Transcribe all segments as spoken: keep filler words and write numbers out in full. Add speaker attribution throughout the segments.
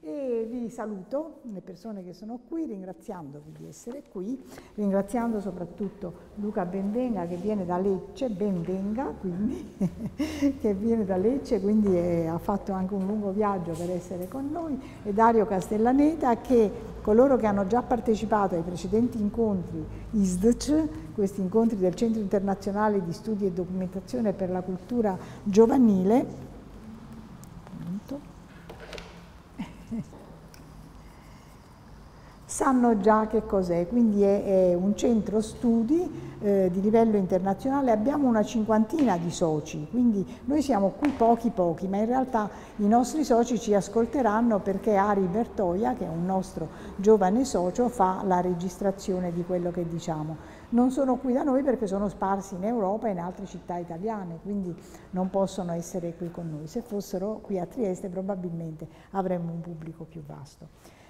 Speaker 1: E vi saluto, le persone che sono qui, ringraziandovi di essere qui, ringraziando soprattutto Luca Benvenga che viene da Lecce, Benvenga quindi, che viene da Lecce, quindi è, ha fatto anche un lungo viaggio per essere con noi, e Dario Castellaneta, che coloro che hanno già partecipato ai precedenti incontri I S D C, questi incontri del Centro Internazionale di Studi e Documentazione per la Cultura Giovanile, sanno già che cos'è, quindi è, è un centro studi eh, di livello internazionale, abbiamo una cinquantina di soci, quindi noi siamo qui pochi pochi, ma in realtà i nostri soci ci ascolteranno perché Ari Bertoia, che è un nostro giovane socio, fa la registrazione di quello che diciamo. Non sono qui da noi perché sono sparsi in Europa e in altre città italiane, quindi non possono essere qui con noi. Se fossero qui a Trieste probabilmente avremmo un pubblico più vasto.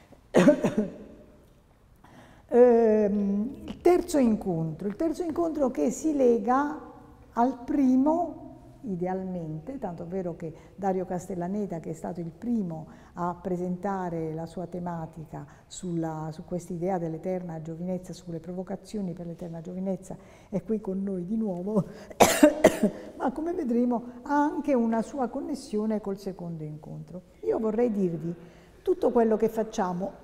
Speaker 1: Il terzo incontro, il terzo incontro che si lega al primo, idealmente, tanto è vero che Dario Castellaneta, che è stato il primo a presentare la sua tematica sulla, su questa idea dell'eterna giovinezza, sulle provocazioni per l'eterna giovinezza, è qui con noi di nuovo, ma come vedremo ha anche una sua connessione col secondo incontro. Io vorrei dirvi tutto quello che facciamo,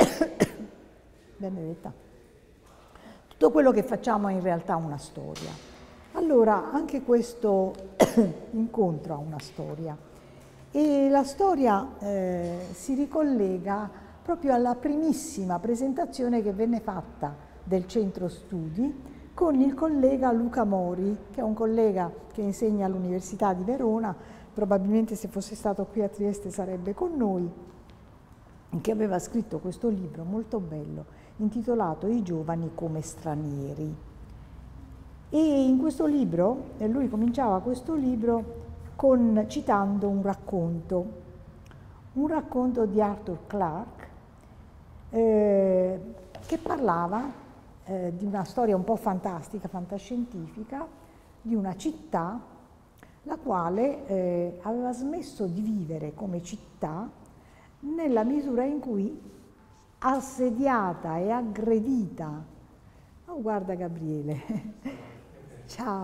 Speaker 1: Benedetta, tutto quello che facciamo è in realtà una storia. Allora, anche questo incontro ha una storia e la storia eh, si ricollega proprio alla primissima presentazione che venne fatta del centro studi con il collega Luca Mori, che è un collega che insegna all'Università di Verona, probabilmente se fosse stato qui a Trieste sarebbe con noi, che aveva scritto questo libro molto bello intitolato I giovani come stranieri. E in questo libro, e lui cominciava questo libro con, citando un racconto, un racconto di Arthur Clarke eh, che parlava eh, di una storia un po' fantastica, fantascientifica, di una città la quale eh, aveva smesso di vivere come città nella misura in cui, assediata e aggredita, oh guarda Gabriele, ciao,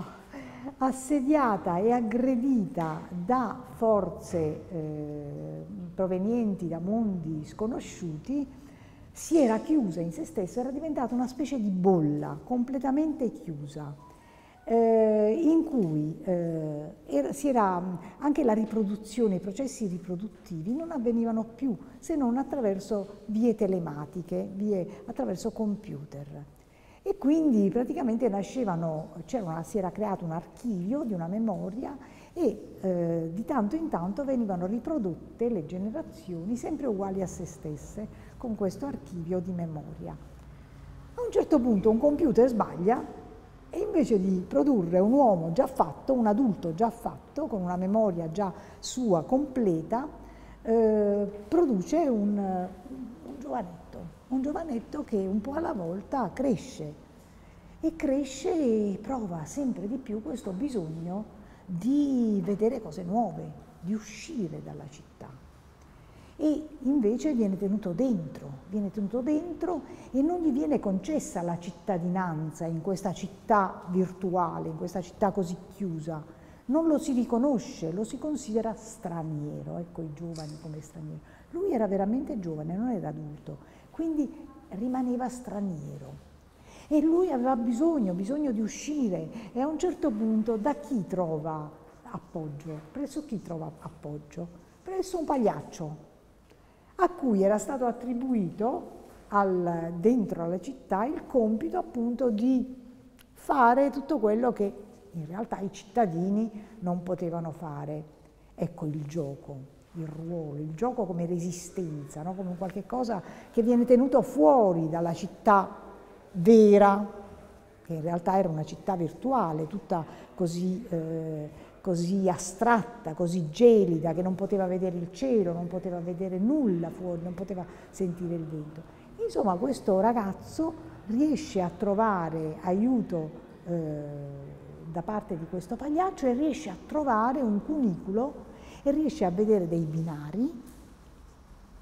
Speaker 1: assediata e aggredita da forze eh, provenienti da mondi sconosciuti, si era chiusa in se stessa, era diventata una specie di bolla completamente chiusa, eh, in cui eh, era, si era, anche la riproduzione, i processi riproduttivi non avvenivano più se non attraverso vie telematiche, vie, attraverso computer. E quindi praticamente nascevano, una, si era creato un archivio di una memoria e eh, di tanto in tanto venivano riprodotte le generazioni sempre uguali a se stesse con questo archivio di memoria. A un certo punto un computer sbaglia e invece di produrre un uomo già fatto, un adulto già fatto, con una memoria già sua completa, eh, produce un, un giovanetto, un giovanetto che un po' alla volta cresce e cresce e prova sempre di più questo bisogno di vedere cose nuove, di uscire dalla città. E invece viene tenuto dentro, viene tenuto dentro e non gli viene concessa la cittadinanza in questa città virtuale, in questa città così chiusa. Non lo si riconosce, lo si considera straniero, ecco i giovani come stranieri. Lui era veramente giovane, non era adulto, quindi rimaneva straniero. E lui aveva bisogno, bisogno di uscire e a un certo punto da chi trova appoggio? Presso chi trova appoggio? Presso un pagliaccio, a cui era stato attribuito al, dentro alla città il compito appunto di fare tutto quello che in realtà i cittadini non potevano fare. Ecco il gioco, il ruolo, il gioco come resistenza, no? Come qualche cosa che viene tenuto fuori dalla città vera, che in realtà era una città virtuale, tutta così... Eh, così astratta, così gelida, che non poteva vedere il cielo, non poteva vedere nulla fuori, non poteva sentire il vento. Insomma, questo ragazzo riesce a trovare aiuto eh, da parte di questo pagliaccio e riesce a trovare un cunicolo e riesce a vedere dei binari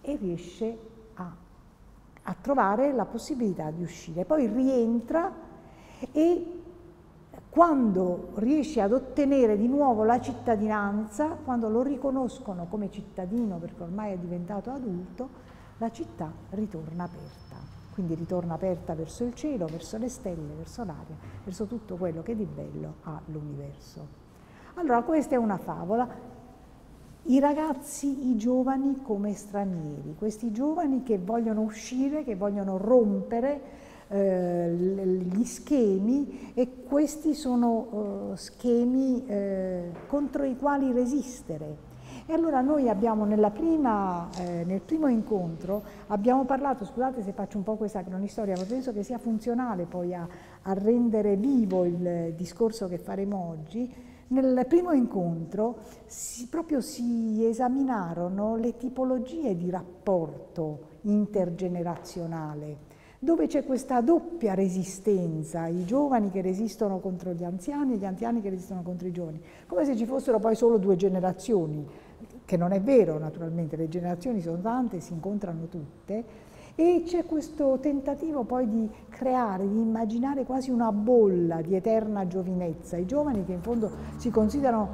Speaker 1: e riesce a, a trovare la possibilità di uscire. Poi rientra e quando riesce ad ottenere di nuovo la cittadinanza, quando lo riconoscono come cittadino perché ormai è diventato adulto, la città ritorna aperta. Quindi ritorna aperta verso il cielo, verso le stelle, verso l'aria, verso tutto quello che di bello ha l'universo. Allora, questa è una favola. I ragazzi, i giovani come stranieri, questi giovani che vogliono uscire, che vogliono rompere eh, gli schemi, e questi sono eh, schemi eh, contro i quali resistere. E allora noi abbiamo nella prima, eh, nel primo incontro abbiamo parlato, scusate se faccio un po' questa cronistoria, ma penso che sia funzionale poi a, a rendere vivo il discorso che faremo oggi. Nel primo incontro si, proprio si esaminarono le tipologie di rapporto intergenerazionale, dove c'è questa doppia resistenza, i giovani che resistono contro gli anziani e gli anziani che resistono contro i giovani, come se ci fossero poi solo due generazioni, che non è vero naturalmente, le generazioni sono tante, si incontrano tutte, e c'è questo tentativo poi di creare, di immaginare quasi una bolla di eterna giovinezza, i giovani che in fondo si considerano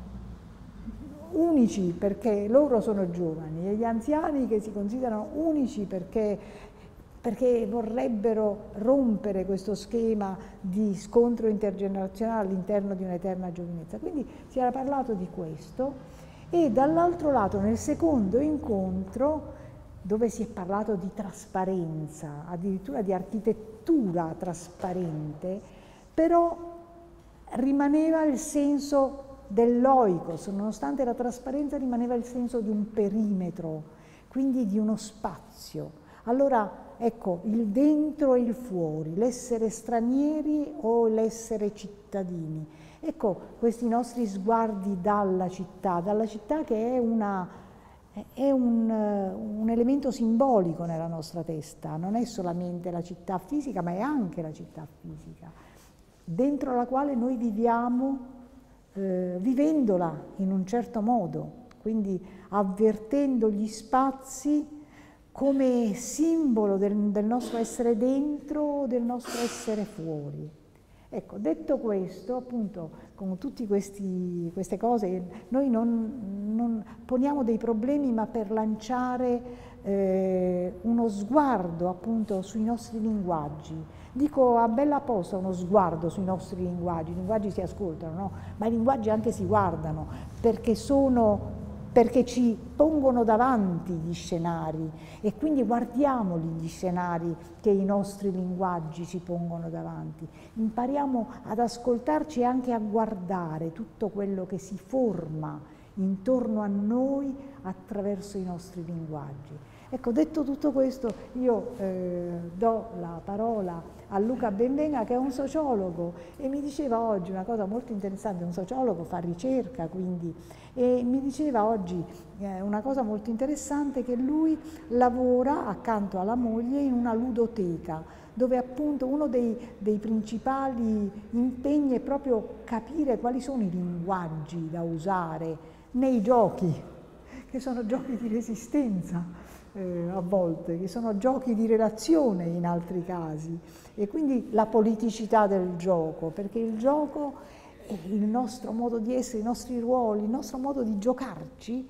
Speaker 1: unici perché loro sono giovani, e gli anziani che si considerano unici perché, perché vorrebbero rompere questo schema di scontro intergenerazionale all'interno di un'eterna giovinezza. Quindi si era parlato di questo, e dall'altro lato nel secondo incontro, dove si è parlato di trasparenza, addirittura di architettura trasparente, però rimaneva il senso dell'oikos, nonostante la trasparenza rimaneva il senso di un perimetro, quindi di uno spazio. Allora, ecco, il dentro e il fuori, l'essere stranieri o l'essere cittadini. Ecco, questi nostri sguardi dalla città, dalla città che è una... è un, un elemento simbolico nella nostra testa, non è solamente la città fisica, ma è anche la città fisica, dentro la quale noi viviamo, eh, vivendola in un certo modo, quindi avvertendo gli spazi come simbolo del, del nostro essere dentro, del nostro essere fuori. Ecco, detto questo, appunto, con tutte queste cose, noi non, non poniamo dei problemi, ma per lanciare eh, uno sguardo, appunto, sui nostri linguaggi. Dico a bella posta uno sguardo sui nostri linguaggi, i linguaggi si ascoltano, no? Ma i linguaggi anche si guardano, perché sono... perché ci pongono davanti gli scenari, e quindi guardiamoli gli scenari che i nostri linguaggi ci pongono davanti. Impariamo ad ascoltarci e anche a guardare tutto quello che si forma intorno a noi attraverso i nostri linguaggi. Ecco, detto tutto questo, io eh, do la parola a Luca Benvenga, che è un sociologo, e mi diceva oggi una cosa molto interessante. Un sociologo fa ricerca, quindi, e mi diceva oggi eh, una cosa molto interessante, che lui lavora accanto alla moglie in una ludoteca, dove appunto uno dei, dei principali impegni è proprio capire quali sono i linguaggi da usare nei giochi, che sono giochi di resistenza. Eh, a volte, che sono giochi di relazione in altri casi, e quindi la politicità del gioco, perché il gioco è il nostro modo di essere, i nostri ruoli, il nostro modo di giocarci,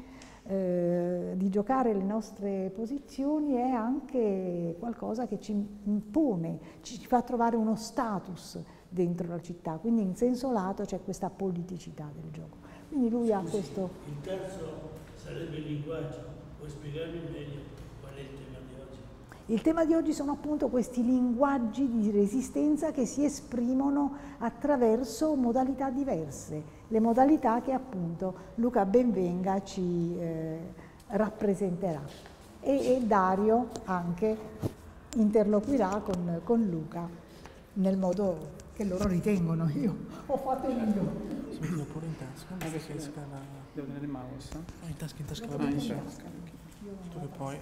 Speaker 1: eh, di giocare le nostre posizioni, è anche qualcosa che ci impone, ci fa trovare uno status dentro la città, quindi in senso lato c'è questa politicità del gioco. Quindi lui ha questo...
Speaker 2: Il terzo sarebbe il linguaggio. Puoi spiegarmi meglio qual è il tema di oggi?
Speaker 1: Il tema di oggi sono appunto questi linguaggi di resistenza che si esprimono attraverso modalità diverse, le modalità che appunto Luca Benvenga ci eh, rappresenterà. E, e Dario anche interloquirà con, con Luca nel modo che loro ritengono. Io ho fatto il mio.
Speaker 3: Si mettono pure in tasca, non è che si esca la...
Speaker 4: Devo tenere il mouse?
Speaker 3: No, in tasca, in tasca va
Speaker 4: Ah, in
Speaker 3: bene.
Speaker 4: tasca.
Speaker 3: Tu che poi...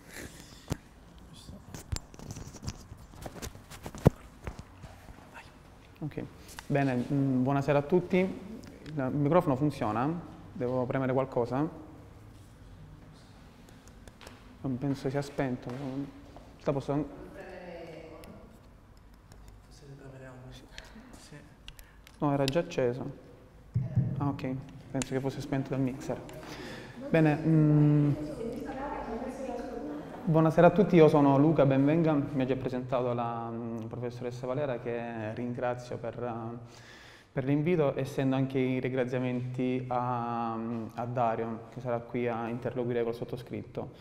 Speaker 4: Ok, bene, mh, buonasera a tutti. Il microfono funziona? Devo premere qualcosa? Non penso sia spento. Sta posso... No, era già acceso. Ah, ok. Penso che fosse spento dal mixer. Bene. Mm, buonasera a tutti, io sono Luca Benvenga. Mi ha già presentato la mm, professoressa Valera, che ringrazio per, uh, per l'invito, essendo anche i ringraziamenti a, a Dario, che sarà qui a interloquire col sottoscritto.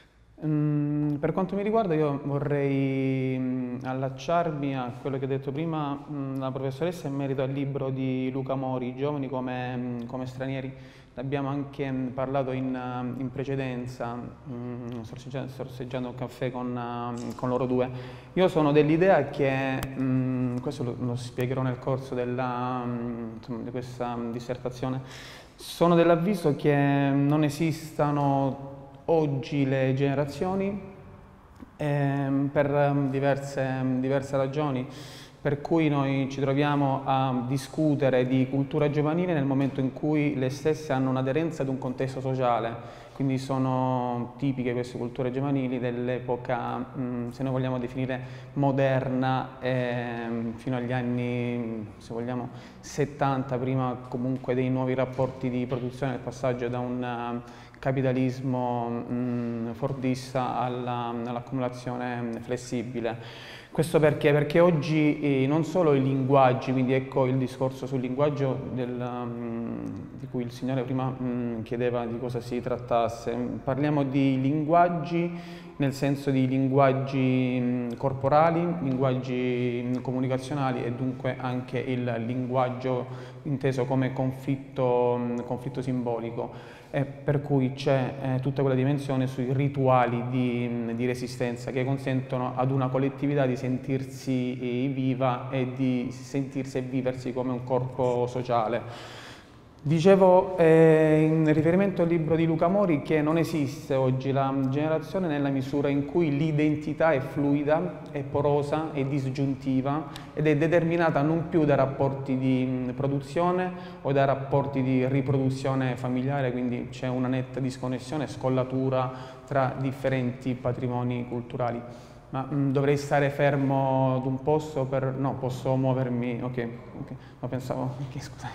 Speaker 4: Mm, per quanto mi riguarda, io vorrei mm, allacciarmi a quello che ha detto prima mm, la professoressa in merito al libro di Luca Mori, Giovani come, mm, come stranieri. Ne abbiamo anche mm, parlato in, uh, in precedenza, mm, sorseggiando, sorseggiando un caffè con, uh, con loro due. Io sono dell'idea che, mm, questo lo, lo spiegherò nel corso della, mm, insomma, di questa mm, dissertazione, sono dell'avviso che non esistano oggi le generazioni ehm, per diverse, diverse ragioni, per cui noi ci troviamo a discutere di cultura giovanile nel momento in cui le stesse hanno un'aderenza ad un contesto sociale, quindi sono tipiche queste culture giovanili dell'epoca, mh, se noi vogliamo definire moderna, ehm, fino agli anni, se vogliamo, settanta, prima comunque dei nuovi rapporti di produzione, il passaggio da un capitalismo mh, fordista all'accumulazione all flessibile. Questo perché? Perché oggi eh, non solo i linguaggi, quindi ecco il discorso sul linguaggio del, mh, di cui il Signore prima mh, chiedeva di cosa si trattasse, parliamo di linguaggi nel senso di linguaggi mh, corporali, linguaggi mh, comunicazionali e dunque anche il linguaggio inteso come conflitto, mh, conflitto simbolico. E per cui c'è eh, tutta quella dimensione sui rituali di, di resistenza che consentono ad una collettività di sentirsi eh, viva e di sentirsi e viversi come un corpo sociale. Dicevo eh, in riferimento al libro di Luca Mori che non esiste oggi la generazione nella misura in cui l'identità è fluida, è porosa, è disgiuntiva ed è determinata non più da rapporti di produzione o da rapporti di riproduzione familiare, quindi c'è una netta disconnessione, scollatura tra differenti patrimoni culturali. Ma mh, dovrei stare fermo ad un posto per... no, posso muovermi, ok, ok, no, pensavo, ok, scusate.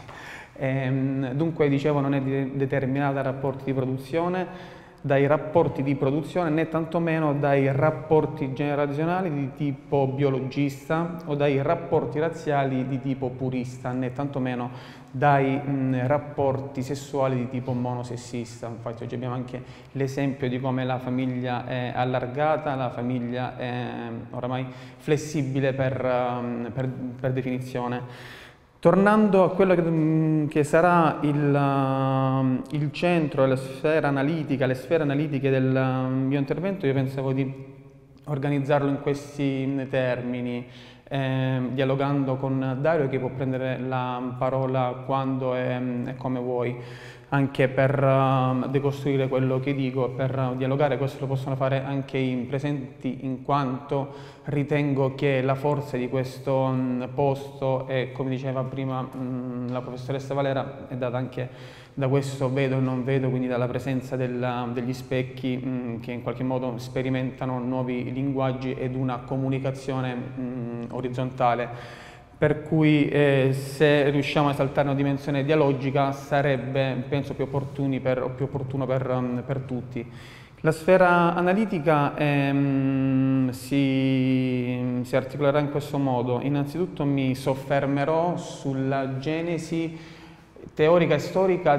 Speaker 4: Ehm, dunque, dicevo, non è de determinata dai rapporti di produzione, dai rapporti di produzione, né tantomeno dai rapporti generazionali di tipo biologista o dai rapporti razziali di tipo purista, né tantomeno dai mh, rapporti sessuali di tipo monosessista. Infatti oggi abbiamo anche l'esempio di come la famiglia è allargata, la famiglia è oramai flessibile per, um, per, per definizione. Tornando a quello che, che sarà il, uh, il centro, la sfera analitica, le sfere analitiche del uh, mio intervento, io pensavo di organizzarlo in questi termini, eh, dialogando con Dario che può prendere la parola quando e, e come vuoi, anche per uh, decostruire quello che dico, per uh, dialogare. Questo lo possono fare anche i presenti, in quanto ritengo che la forza di questo um, posto e, come diceva prima um, la professoressa Valera, è data anche da questo vedo e non vedo, quindi dalla presenza della, degli specchi um, che in qualche modo sperimentano nuovi linguaggi ed una comunicazione um, orizzontale. Per cui eh, se riusciamo a esaltare una dimensione dialogica sarebbe, penso, più, opportuni per, più opportuno per, um, per tutti. La sfera analitica ehm, si, si articolerà in questo modo. Innanzitutto mi soffermerò sulla genesi teorica e storica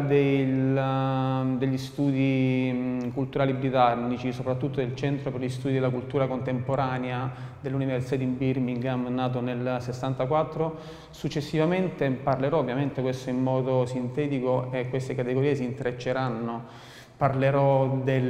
Speaker 4: del, degli studi culturali britannici, soprattutto del Centro per gli Studi della Cultura Contemporanea dell'Università di Birmingham, nato nel sessantaquattro. Successivamente parlerò, ovviamente questo in modo sintetico, e queste categorie si intrecceranno. Parlerò dei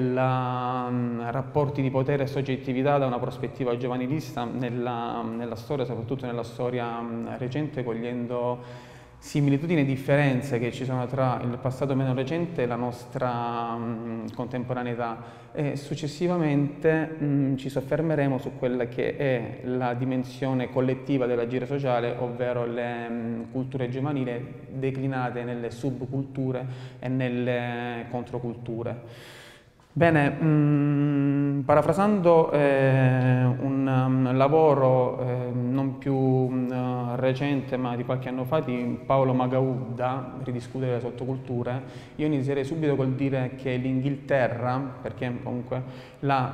Speaker 4: um, rapporti di potere e soggettività da una prospettiva giovanilista nella, nella storia, soprattutto nella storia um, recente, cogliendo similitudini e differenze che ci sono tra il passato meno recente e la nostra mh, contemporaneità, e successivamente mh, ci soffermeremo su quella che è la dimensione collettiva dell'agire sociale, ovvero le mh, culture giovanili declinate nelle subculture e nelle controculture. Bene, mh, parafrasando eh, un, un lavoro eh, non più uh, recente ma di qualche anno fa di Paolo Magaudda, Ridiscutere le sottoculture, io inizierei subito col dire che l'Inghilterra, perché comunque la,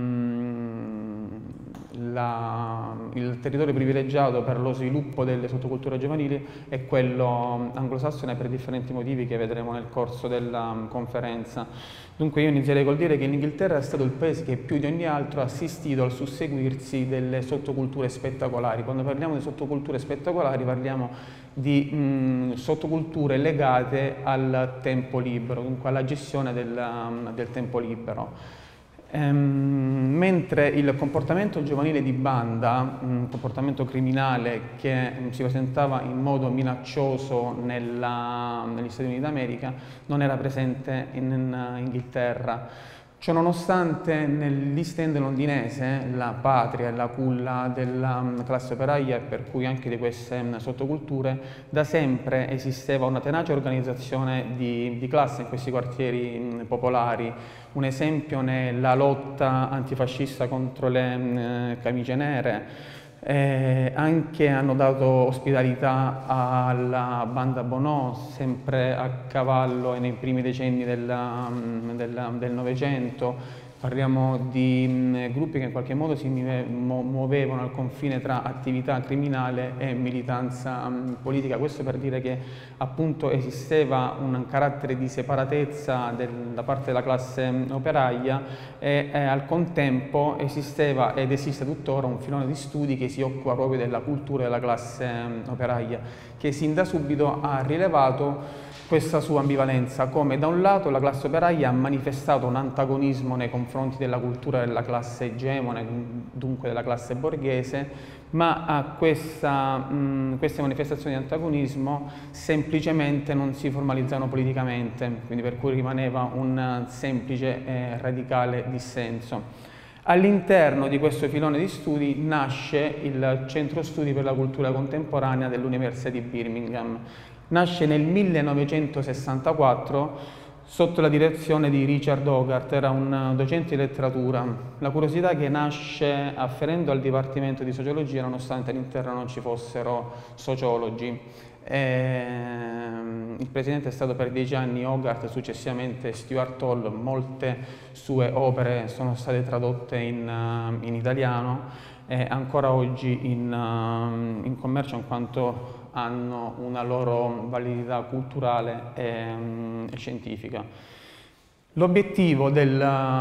Speaker 4: mm, la, il territorio privilegiato per lo sviluppo delle sottoculture giovanili è quello anglosassone per differenti motivi che vedremo nel corso della um, conferenza. Dunque io inizierei col dire che l'Inghilterra è stato il paese che più di ogni altro ha assistito al susseguirsi delle sottoculture spettacolari. Quando parliamo di sottoculture spettacolari parliamo di mh, sottoculture legate al tempo libero, dunque alla gestione del, um, del tempo libero. Ehm, mentre il comportamento giovanile di banda, un comportamento criminale che mh, si presentava in modo minaccioso nella, negli Stati Uniti d'America, non era presente in, in Inghilterra. Ciononostante nell'East End londinese, la patria e la culla della classe operaia, per cui anche di queste sottoculture, da sempre esisteva una tenace organizzazione di, di classe in questi quartieri popolari. Un esempio ne è la lotta antifascista contro le eh, camicie nere. Eh, anche hanno dato ospitalità alla banda Bonò, sempre a cavallo e nei primi decenni del Novecento. Parliamo di mh, gruppi che in qualche modo si muovevano al confine tra attività criminale e militanza mh, politica. Questo per dire che appunto esisteva un carattere di separatezza del, da parte della classe mh, operaia e, e al contempo esisteva ed esiste tuttora un filone di studi che si occupa proprio della cultura della classe mh, operaia, che sin da subito ha rilevato questa sua ambivalenza, come da un lato la classe operaia ha manifestato un antagonismo nei confronti della cultura della classe egemone, dunque della classe borghese, ma a questa, mh, queste manifestazioni di antagonismo semplicemente non si formalizzano politicamente, quindi per cui rimaneva un semplice e radicale dissenso. All'interno di questo filone di studi nasce il Centro Studi per la Cultura Contemporanea dell'Università di Birmingham. Nasce nel millenovecentosessantaquattro sotto la direzione di Richard Hogarth, era un docente di letteratura. La curiosità che nasce afferendo al Dipartimento di Sociologia, nonostante all'interno non ci fossero sociologi. E il presidente è stato per dieci anni Hogarth, successivamente Stuart Hall. Molte sue opere sono state tradotte in, in italiano e ancora oggi in, in commercio, in quanto hanno una loro validità culturale e, e scientifica. L'obiettivo del,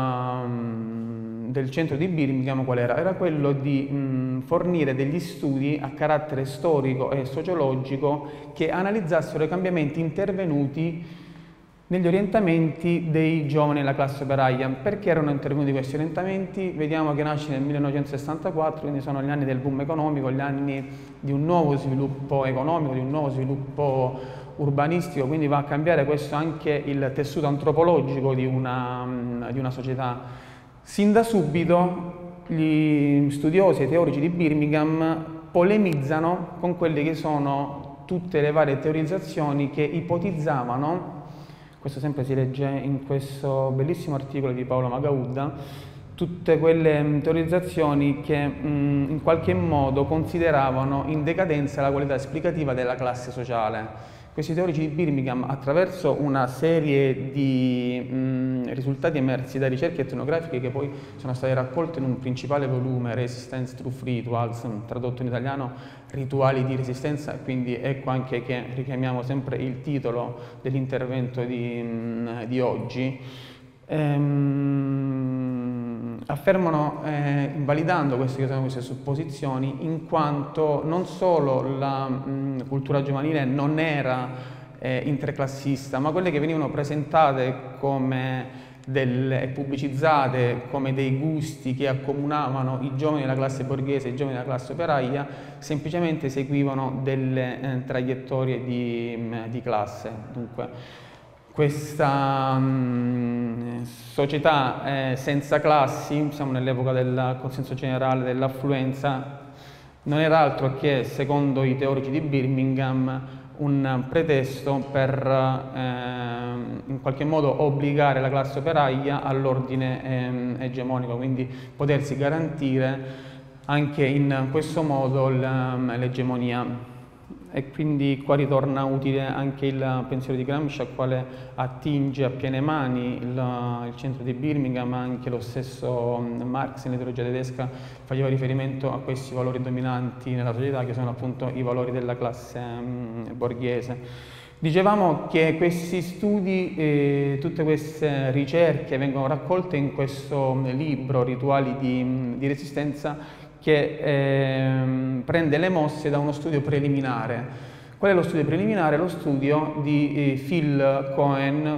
Speaker 4: del centro di Birmingham qual era? Era quello di mh, fornire degli studi a carattere storico e sociologico che analizzassero i cambiamenti intervenuti negli orientamenti dei giovani della classe operaia. Perché erano intervenuti questi orientamenti? Vediamo che nasce nel millenovecentosessantaquattro, quindi sono gli anni del boom economico, gli anni di un nuovo sviluppo economico, di un nuovo sviluppo urbanistico, quindi va a cambiare questo anche il tessuto antropologico di una, di una società. Sin da subito gli studiosi e teorici di Birmingham polemizzano con quelle che sono tutte le varie teorizzazioni che ipotizzavano, questo sempre si legge in questo bellissimo articolo di Paolo Magaudda, tutte quelle teorizzazioni che mh, in qualche modo consideravano in decadenza la qualità esplicativa della classe sociale. Questi teorici di Birmingham, attraverso una serie di mh, risultati emersi da ricerche etnografiche che poi sono state raccolte in un principale volume, Resistance Through Rituals, tradotto in italiano Rituali di resistenza, quindi ecco anche che richiamiamo sempre il titolo dell'intervento di, mh, di oggi, ehm, affermano, eh, invalidando queste, che sono queste supposizioni, in quanto non solo la mh, cultura giovanile non era eh, interclassista, ma quelle che venivano presentate come delle, pubblicizzate come dei gusti che accomunavano i giovani della classe borghese e i giovani della classe operaia, semplicemente seguivano delle eh, traiettorie di, mh, di classe. Dunque, questa mh, società eh, senza classi, siamo nell'epoca del consenso generale, dell'affluenza, non era altro che, secondo i teorici di Birmingham, un pretesto per eh, in qualche modo obbligare la classe operaia all'ordine eh, egemonico, quindi potersi garantire anche in questo modo l'egemonia. E quindi qua ritorna utile anche il pensiero di Gramsci, al quale attinge a piene mani il, il centro di Birmingham, ma anche lo stesso Marx nell'ideologia tedesca faceva riferimento a questi valori dominanti nella società, che sono appunto i valori della classe mh, borghese. Dicevamo che questi studi, eh, tutte queste ricerche vengono raccolte in questo libro, Rituali di, di Resistenza, che eh, prende le mosse da uno studio preliminare. Qual è lo studio preliminare? Lo studio di eh, Phil Cohen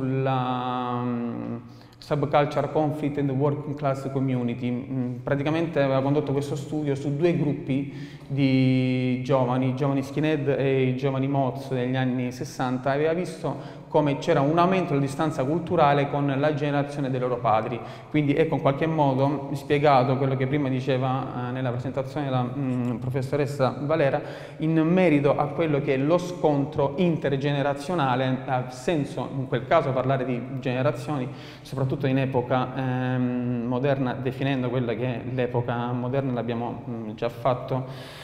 Speaker 4: sulla um, Subculture Conflict and the Working Class Community. Mm, praticamente aveva condotto questo studio su due gruppi di giovani, i giovani skinhead e i giovani moz degli anni sessanta, e aveva visto come c'era un aumento della distanza culturale con la generazione dei loro padri. Quindi ecco in qualche modo spiegato quello che prima diceva eh, nella presentazione la mh, professoressa Valera in merito a quello che è lo scontro intergenerazionale. Ha senso in quel caso parlare di generazioni, soprattutto in epoca ehm, moderna, definendo quella che è l'epoca moderna, l'abbiamo già fatto.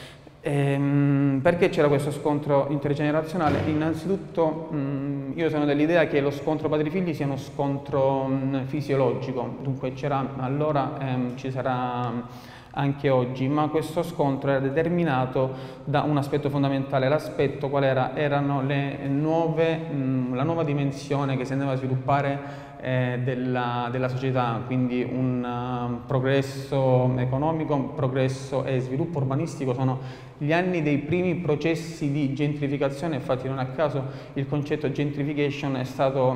Speaker 4: Ehm, perché c'era questo scontro intergenerazionale? Innanzitutto mh, io sono dell'idea che lo scontro padri-figli sia uno scontro mh, fisiologico, dunque c'era allora, ehm, ci sarà anche oggi, ma questo scontro era determinato da un aspetto fondamentale. L'aspetto qual era? Erano le nuove, mh, la nuova dimensione che si andava a sviluppare eh, della, della società, quindi un uh, progresso economico, un progresso e sviluppo urbanistico. Sono gli anni dei primi processi di gentrificazione, infatti non a caso il concetto gentrification è stato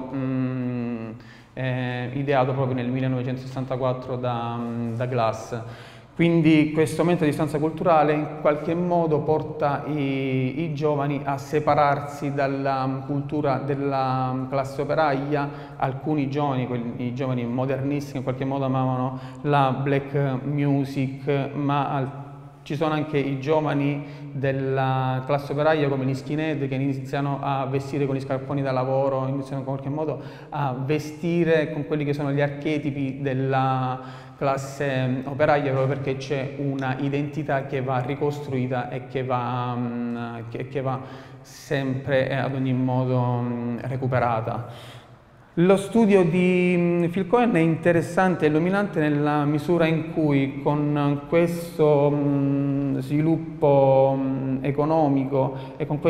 Speaker 4: mh, eh, ideato proprio nel millenovecentosessantaquattro da, da Glass. Quindi questo aumento di distanza culturale in qualche modo porta i, i giovani a separarsi dalla cultura della classe operaia. Alcuni giovani, quelli, i giovani modernisti, che in qualche modo amavano la black music, ma al, ci sono anche i giovani della classe operaia come gli skinhead, che iniziano a vestire con gli scarponi da lavoro, iniziano in qualche modo a vestire con quelli che sono gli archetipi della classe operaia, proprio perché c'è una identità che va ricostruita e che va, um, che, che va sempre e ad ogni modo um, recuperata. Lo studio di Phil Cohen è interessante e illuminante nella misura in cui con questo mh, sviluppo mh, economico e con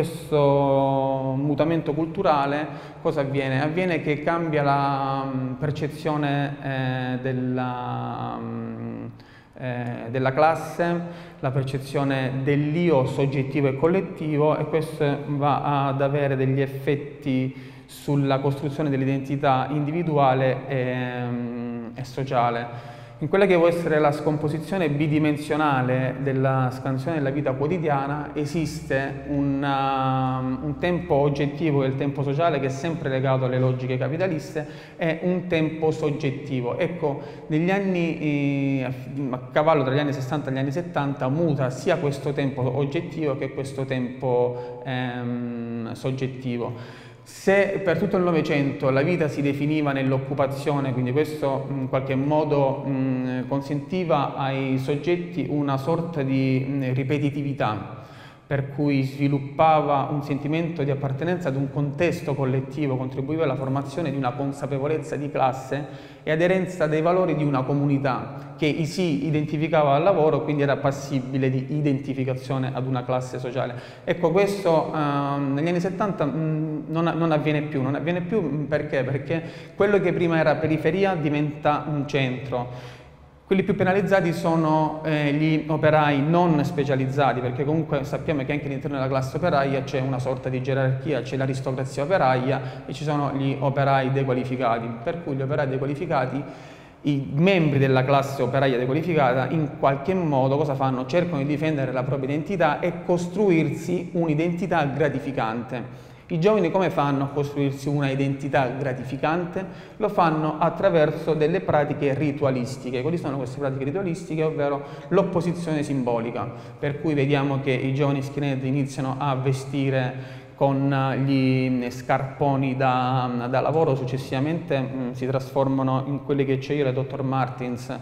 Speaker 4: questo mutamento culturale cosa avviene? Avviene che cambia la mh, percezione eh, della, mh, eh, della classe, la percezione dell'io soggettivo e collettivo, e questo va ad avere degli effetti sulla costruzione dell'identità individuale e, e sociale. In quella che può essere la scomposizione bidimensionale della scansione della vita quotidiana esiste una, un tempo oggettivo, che è il tempo sociale, che è sempre legato alle logiche capitaliste, e un tempo soggettivo. Ecco, negli anni, eh, a cavallo tra gli anni sessanta e gli anni settanta, muta sia questo tempo oggettivo che questo tempo ehm, soggettivo. Se per tutto il Novecento la vita si definiva nell'occupazione, quindi questo in qualche modo mh, consentiva ai soggetti una sorta di mh, ripetitività, per cui sviluppava un sentimento di appartenenza ad un contesto collettivo, contribuiva alla formazione di una consapevolezza di classe e aderenza dei valori di una comunità che si identificava al lavoro, quindi era passibile di identificazione ad una classe sociale. Ecco, questo eh, negli anni settanta mh, non, non avviene più, non avviene più perché? Perché quello che prima era periferia diventa un centro. Quelli più penalizzati sono eh, gli operai non specializzati, perché comunque sappiamo che anche all'interno della classe operaia c'è una sorta di gerarchia, c'è l'aristocrazia operaia e ci sono gli operai dequalificati, per cui gli operai dequalificati, i membri della classe operaia dequalificata, in qualche modo cosa fanno? Cercano di difendere la propria identità e costruirsi un'identità gratificante. I giovani come fanno a costruirsi una identità gratificante? Lo fanno attraverso delle pratiche ritualistiche. Quali sono queste pratiche ritualistiche? Ovvero l'opposizione simbolica, per cui vediamo che i giovani skinhead iniziano a vestire con gli scarponi da, da lavoro, successivamente mh, si trasformano in quelli che c'ho io, le Doctor Martens.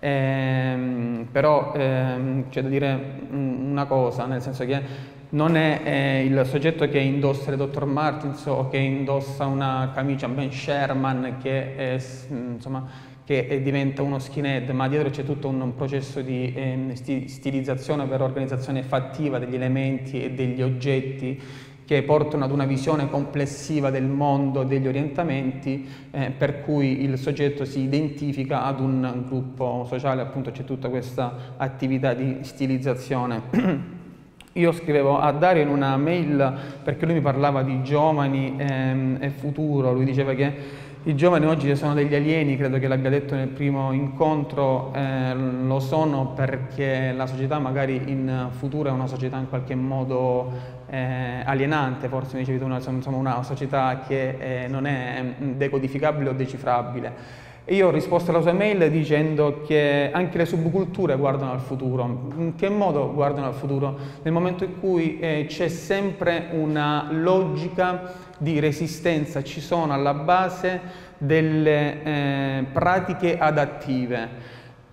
Speaker 4: Ehm, però ehm, c'è da dire una cosa, nel senso che non è eh, il soggetto che indossa le Doctor Martens o che indossa una camicia Ben Sherman che, è, insomma, che diventa uno skinhead, ma dietro c'è tutto un, un processo di eh, stilizzazione per organizzazione fattiva degli elementi e degli oggetti che portano ad una visione complessiva del mondo, degli orientamenti, eh, per cui il soggetto si identifica ad un gruppo sociale, appunto c'è tutta questa attività di stilizzazione. Io scrivevo a Dario in una mail perché lui mi parlava di giovani ehm, e futuro, lui diceva che i giovani oggi sono degli alieni, credo che l'abbia detto nel primo incontro, eh, lo sono perché la società magari in futuro è una società in qualche modo eh, alienante, forse mi dicevi tu, insomma una società che eh, non è decodificabile o decifrabile. E io ho risposto alla sua mail dicendo che anche le subculture guardano al futuro. In che modo guardano al futuro? Nel momento in cui eh, c'è sempre una logica di resistenza, ci sono alla base delle eh, pratiche adattive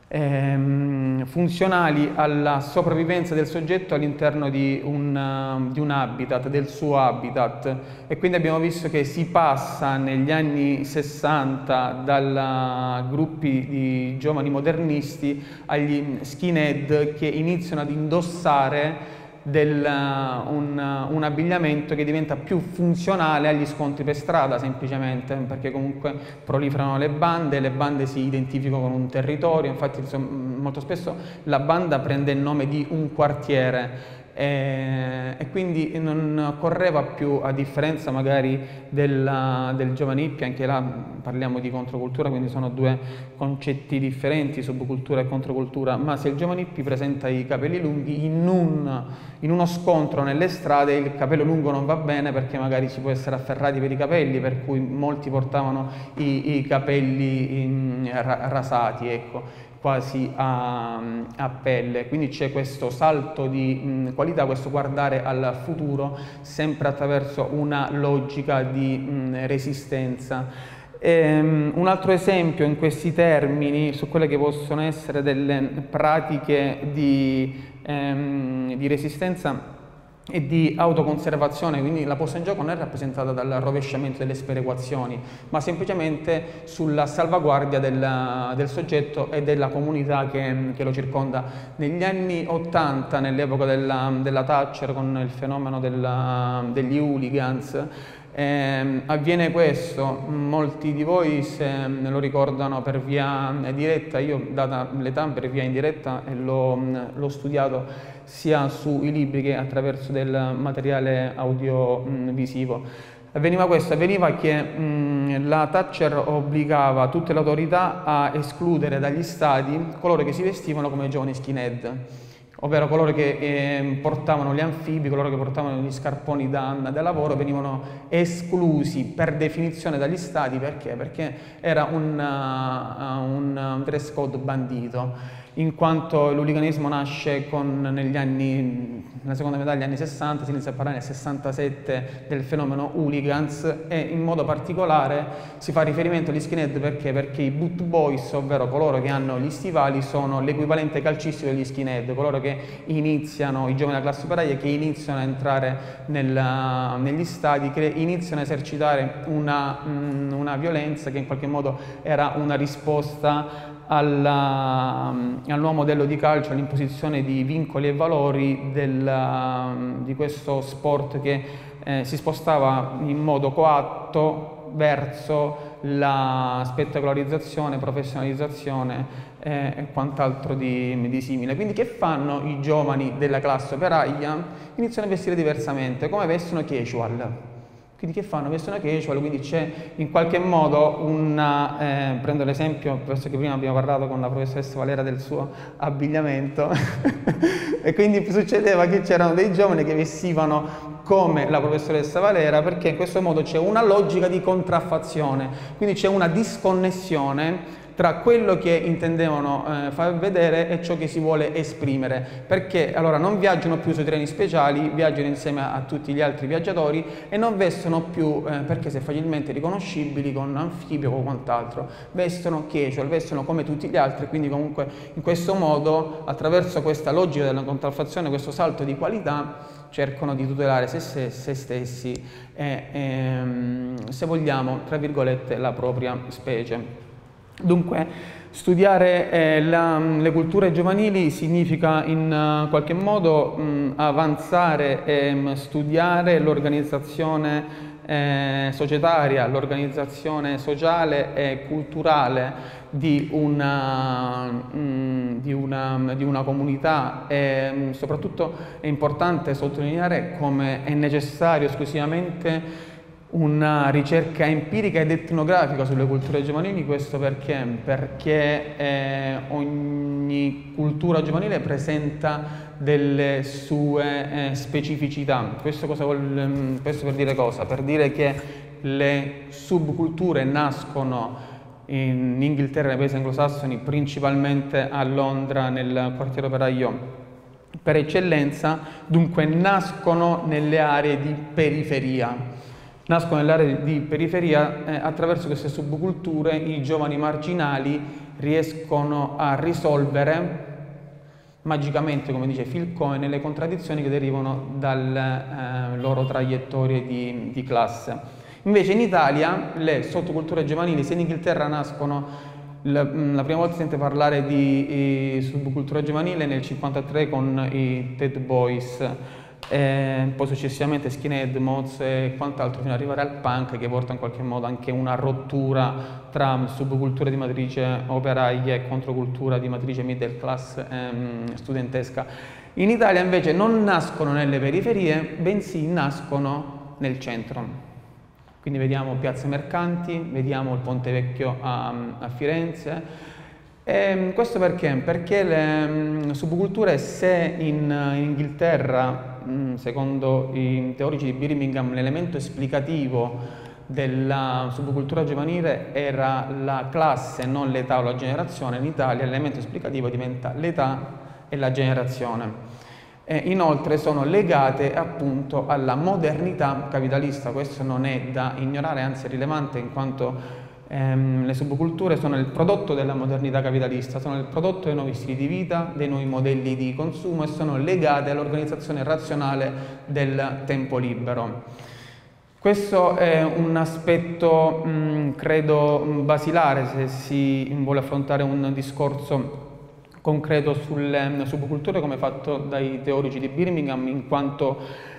Speaker 4: ehm, funzionali alla sopravvivenza del soggetto all'interno di un, di un habitat, del suo habitat, e quindi abbiamo visto che si passa negli anni sessanta dai gruppi di giovani modernisti agli skinhead che iniziano ad indossare Del, un, un abbigliamento che diventa più funzionale agli scontri per strada, semplicemente perché comunque proliferano le bande, le bande si identificano con un territorio, infatti insomma, molto spesso la banda prende il nome di un quartiere e, e quindi non correva più, a differenza magari del, del giovane hippie, anche là parliamo di controcultura, quindi sono due concetti differenti, subcultura e controcultura, ma se il giovane hippie presenta i capelli lunghi in, un, in uno scontro nelle strade il capello lungo non va bene perché magari si può essere afferrati per i capelli, per cui molti portavano i, i capelli in, rasati, ecco, quasi a, a pelle, quindi c'è questo salto di mh, qualità, questo guardare al futuro sempre attraverso una logica di mh, resistenza. Ehm, un altro esempio in questi termini su quelle che possono essere delle pratiche di, ehm, di resistenza e di autoconservazione, quindi la posta in gioco non è rappresentata dal rovesciamento delle sperequazioni, ma semplicemente sulla salvaguardia del, del soggetto e della comunità che, che lo circonda. Negli anni ottanta, nell'epoca della, della Thatcher, con il fenomeno della, degli hooligans, Eh, avviene questo, molti di voi se lo ricordano per via diretta, io data l'età per via indiretta e l'ho studiato sia sui libri che attraverso del materiale audiovisivo. Avveniva questo, avveniva che mh, la Thatcher obbligava tutte le autorità a escludere dagli stadi coloro che si vestivano come giovani skinhead, ovvero coloro che eh, portavano gli anfibi, coloro che portavano gli scarponi da, da lavoro, venivano esclusi per definizione dagli stadi. Perché? Perché era un, uh, un dress code bandito, in quanto l'hooliganismo nasce con, negli anni, nella seconda metà degli anni sessanta, si inizia a parlare nel sessantasette del fenomeno hooligans e in modo particolare si fa riferimento agli skinhead perché? Perché i boot boys, ovvero coloro che hanno gli stivali, sono l'equivalente calcistico degli skinhead, coloro che iniziano, i giovani della classe operaia, che iniziano a entrare nel, negli stadi, che iniziano a esercitare una, una violenza che in qualche modo era una risposta alla, al nuovo modello di calcio, all'imposizione di vincoli e valori del, di questo sport che eh, si spostava in modo coatto verso la spettacolarizzazione, professionalizzazione eh, e quant'altro di, di simile. Quindi che fanno i giovani della classe operaia? Iniziano a vestire diversamente, come vestono casual. Quindi che fanno? Vestono casual, quindi c'è in qualche modo una, eh, prendo l'esempio, penso che prima abbiamo parlato con la professoressa Valera del suo abbigliamento, e quindi succedeva che c'erano dei giovani che vestivano come la professoressa Valera, perché in questo modo c'è una logica di contraffazione, quindi c'è una disconnessione tra quello che intendevano eh, far vedere e ciò che si vuole esprimere, perché allora non viaggiano più sui treni speciali, viaggiano insieme a, a tutti gli altri viaggiatori e non vestono più, eh, perché se facilmente riconoscibili con anfibio o quant'altro, vestono casual, vestono come tutti gli altri, quindi comunque in questo modo, attraverso questa logica della contraffazione, questo salto di qualità, cercano di tutelare se, se, se stessi e, e, se vogliamo, tra virgolette, la propria specie. Dunque, studiare eh, la, le culture giovanili significa in uh, qualche modo mh, avanzare e mh, studiare l'organizzazione eh, societaria, l'organizzazione sociale e culturale di una, mh, di una, di una comunità e mh, soprattutto è importante sottolineare come è necessario esclusivamente una ricerca empirica ed etnografica sulle culture giovanili. Questo perché? Perché eh, ogni cultura giovanile presenta delle sue eh, specificità. Questo, cosa vuol, questo per dire cosa? Per dire che le subculture nascono in Inghilterra, nei paesi anglosassoni, principalmente a Londra, nel quartiere operaio per eccellenza, dunque nascono nelle aree di periferia. Nascono nelle aree di periferia, eh, attraverso queste subculture i giovani marginali riescono a risolvere magicamente, come dice Phil Cohen, le contraddizioni che derivano dalle eh, loro traiettorie di, di classe. Invece in Italia le sottoculture giovanili, se in Inghilterra nascono, la, la prima volta si sente parlare di, di subcultura giovanile nel cinquantatré con i Ted Boys, e poi successivamente skinhead, mods e quant'altro, fino ad arrivare al punk, che porta in qualche modo anche una rottura tra subcultura di matrice operaia e controcultura di matrice middle class ehm, studentesca. In Italia invece non nascono nelle periferie, bensì nascono nel centro. Quindi vediamo Piazza Mercanti, vediamo il Ponte Vecchio a, a Firenze. E questo perché? Perché le um, subculture, se in, in Inghilterra, secondo i teorici di Birmingham, l'elemento esplicativo della subcultura giovanile era la classe, non l'età o la generazione, in Italia l'elemento esplicativo diventa l'età e la generazione. E inoltre sono legate appunto alla modernità capitalista. Questo non è da ignorare, anzi è rilevante, in quanto ehm, le subculture sono il prodotto della modernità capitalista, sono il prodotto dei nuovi stili di vita, dei nuovi modelli di consumo e sono legate all'organizzazione razionale del tempo libero. Questo è un aspetto, mh, credo, basilare se si vuole affrontare un discorso concreto sulle subculture, come fatto dai teorici di Birmingham, in quanto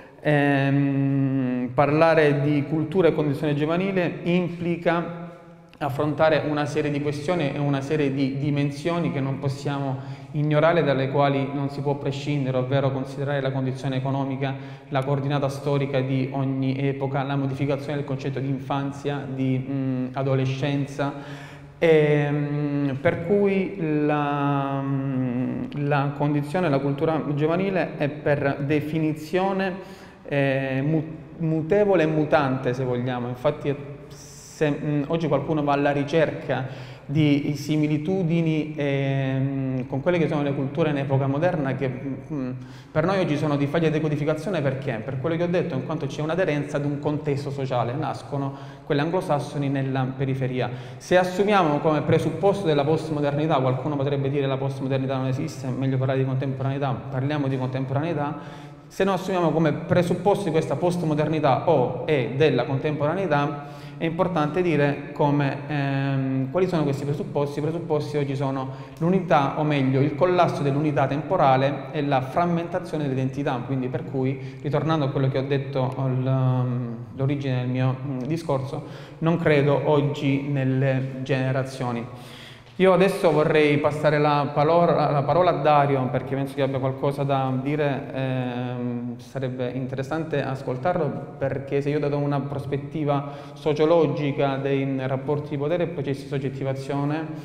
Speaker 4: ehm, parlare di cultura e condizione giovanile implica affrontare una serie di questioni e una serie di dimensioni che non possiamo ignorare, dalle quali non si può prescindere, ovvero considerare la condizione economica, la coordinata storica di ogni epoca, la modificazione del concetto di infanzia, di mh, adolescenza, e, mh, per cui la, mh, la condizione, la cultura giovanile è per definizione eh, mutevole e mutante, se vogliamo. Infatti se mh, oggi qualcuno va alla ricerca di similitudini eh, mh, con quelle che sono le culture in epoca moderna, che mh, per noi oggi sono di faglia di decodificazione, perché? Per quello che ho detto, in quanto c'è un'aderenza ad un contesto sociale, nascono quelle anglosassoni nella periferia. Se assumiamo come presupposto della postmodernità, qualcuno potrebbe dire la postmodernità non esiste, è meglio parlare di contemporaneità, parliamo di contemporaneità. Se non assumiamo come presupposto di questa postmodernità o e della contemporaneità, è importante dire come, ehm, quali sono questi presupposti. I presupposti oggi sono l'unità, o meglio il collasso dell'unità temporale e la frammentazione dell'identità, quindi per cui, ritornando a quello che ho detto all'origine del mio mh, discorso, non credo oggi nelle generazioni. Io adesso vorrei passare la parola, la parola a Dario, perché penso che abbia qualcosa da dire, ehm, sarebbe interessante ascoltarlo, perché se io ho dato una prospettiva sociologica dei rapporti di potere e processi di soggettivazione,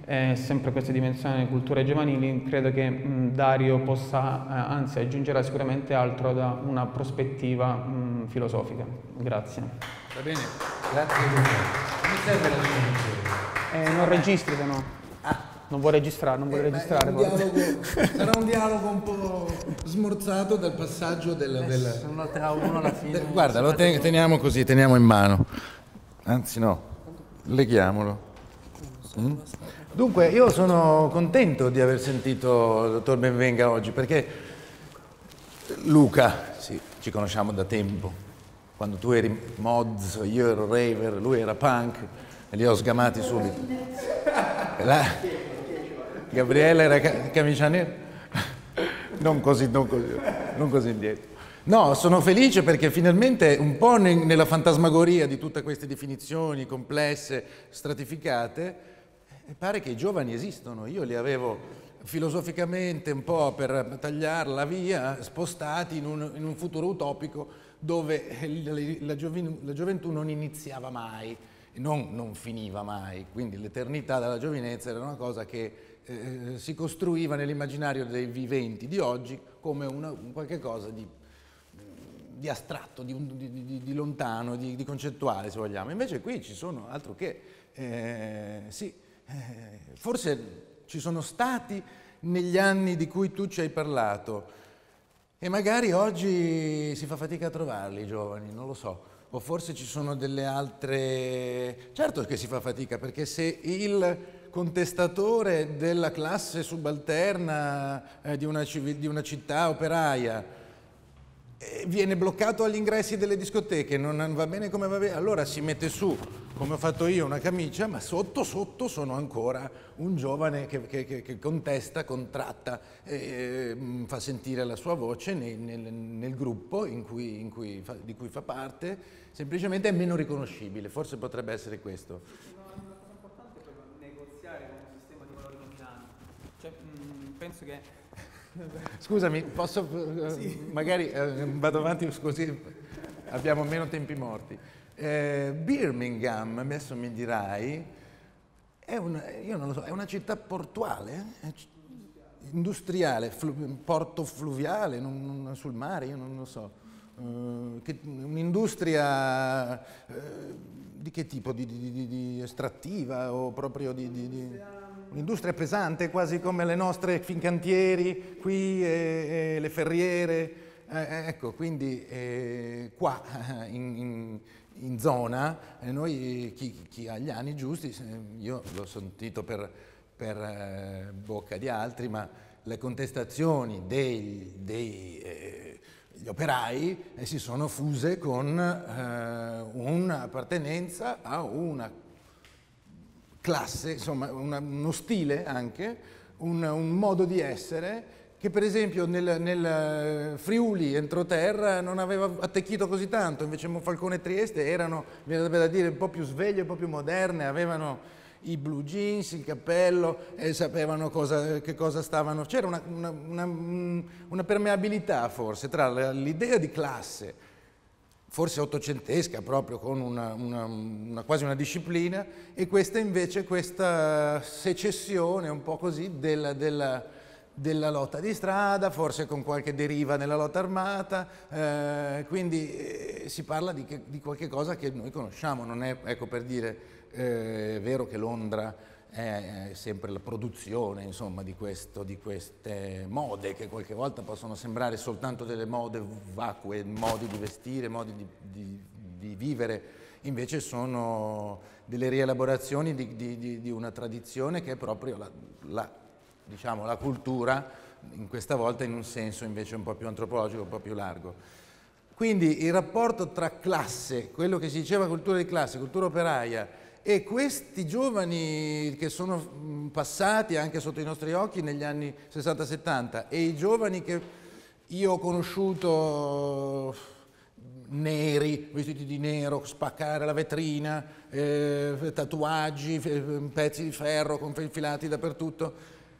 Speaker 4: eh, sempre questa dimensione di culture giovanili, credo che mh, Dario possa, eh, anzi aggiungerà sicuramente altro da una prospettiva mh, filosofica. Grazie.
Speaker 5: Va bene, grazie Luca. Come serve la sua
Speaker 4: Eh, non registri se no. Non vuoi registrare, non vuoi
Speaker 5: Eh,
Speaker 4: registrare.
Speaker 5: un dialogo, sarà un dialogo un po' smorzato dal passaggio del... del
Speaker 3: Uno tra uno alla fine.
Speaker 5: de- guarda, lo ten- teniamo così, teniamo in mano. Anzi no, leghiamolo. Mm? Dunque, io sono contento di aver sentito il dottor Benvenga oggi, perché Luca, sì, ci conosciamo da tempo. Quando tu eri mods, io ero raver, lui era punk, e li ho sgamati subito. La... Gabriele era ca- camicia nera? Non così, non così, non così indietro. No, sono felice perché finalmente un po' ne- nella fantasmagoria di tutte queste definizioni complesse, stratificate, eh, pare che i giovani esistono. Io li avevo filosoficamente un po' per tagliarla via, spostati in un, in un futuro utopico dove la, la, giovin- la gioventù non iniziava mai, non, non finiva mai. Quindi l'eternità della giovinezza era una cosa che Eh, si costruiva nell'immaginario dei viventi di oggi come una, un qualche cosa di, di astratto, di, di, di, di lontano, di, di concettuale se vogliamo. Invece qui ci sono altro che, eh, sì, eh, forse ci sono stati negli anni di cui tu ci hai parlato e magari oggi si fa fatica a trovarli i giovani, non lo so. O forse ci sono delle altre... Certo che si fa fatica, perché se il contestatore della classe subalterna eh, di, una civi- di una città operaia eh, viene bloccato agli ingressi delle discoteche, non va bene come va bene, allora si mette su, come ho fatto io, una camicia, ma sotto sotto sono ancora un giovane che, che, che, che contesta, contratta, eh, fa sentire la sua voce nel, nel, nel gruppo in cui, in cui fa, di cui fa parte, semplicemente è meno riconoscibile, forse potrebbe essere questo.
Speaker 4: Cioè, mh, penso che...
Speaker 5: Scusami, posso... Sì. Magari eh, vado avanti così abbiamo meno tempi morti. Eh, Birmingham, adesso mi dirai, è una, io non lo so, è una città portuale, è industriale, flu, porto fluviale, non, non, sul mare, io non lo so. Uh, che, un'industria uh, di che tipo? Di, di, di, di estrattiva o proprio di... di, di un'industria pesante, quasi come le nostre Fincantieri qui e, e le ferriere, eh, ecco, quindi eh, qua in, in, in zona eh, noi chi, chi ha gli anni giusti, io l'ho sentito per, per eh, bocca di altri, ma le contestazioni dei, dei eh, gli operai eh, si sono fuse con eh, un'appartenenza a una classe, insomma una, uno stile anche, un, un modo di essere che per esempio nel, nel Friuli entroterra non aveva attecchito così tanto, invece Monfalcone e Trieste erano, viene da dire, un po' più sveglie, un po' più moderne, avevano i blue jeans, il cappello e sapevano cosa, che cosa stavano, c'era una, una, una, una permeabilità forse tra l'idea di classe, forse ottocentesca proprio con una, una, una, quasi una disciplina e questa invece questa secessione un po' così della, della, della lotta di strada, forse con qualche deriva nella lotta armata, eh, quindi eh, si parla di, che, di qualche cosa che noi conosciamo, non è, ecco per dire, eh, è vero che Londra è sempre la produzione, insomma, di, questo, di queste mode che qualche volta possono sembrare soltanto delle mode vacue, modi di vestire, modi di, di, di vivere, invece sono delle rielaborazioni di, di, di una tradizione che è proprio la, la, diciamo, la cultura, in questa volta in un senso invece un po' più antropologico, un po' più largo. Quindi il rapporto tra classe, quello che si diceva cultura di classe, cultura operaia, e questi giovani che sono passati anche sotto i nostri occhi negli anni sessanta settanta e i giovani che io ho conosciuto neri, vestiti di nero, spaccare la vetrina, eh, tatuaggi, pezzi di ferro infilati dappertutto,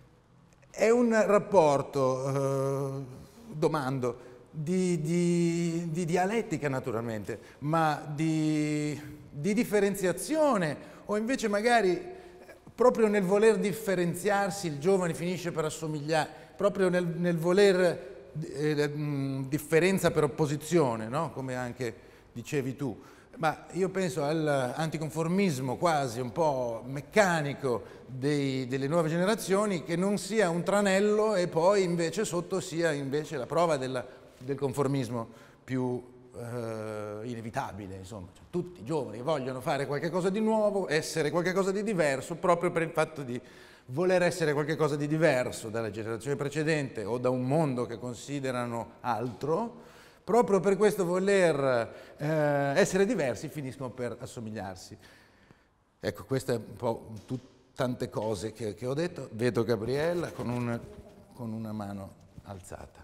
Speaker 5: è un rapporto, eh, domando, di, di, di dialettica naturalmente, ma di... di differenziazione o invece magari proprio nel voler differenziarsi il giovane finisce per assomigliare, proprio nel, nel voler eh, mh, differenza per opposizione, no? Come anche dicevi tu. Ma io penso all'anticonformismo quasi un po' meccanico dei, delle nuove generazioni, che non sia un tranello e poi invece sotto sia invece la prova della, del conformismo più eh, inevitabile. Insomma, cioè, tutti i giovani vogliono fare qualche cosa di nuovo, essere qualche cosa di diverso, proprio per il fatto di voler essere qualche cosa di diverso dalla generazione precedente o da un mondo che considerano altro. Proprio per questo voler eh, essere diversi finiscono per assomigliarsi. Ecco, queste un po' tut, tante cose che, che ho detto. Vedo Gabriella con, un, con una mano alzata.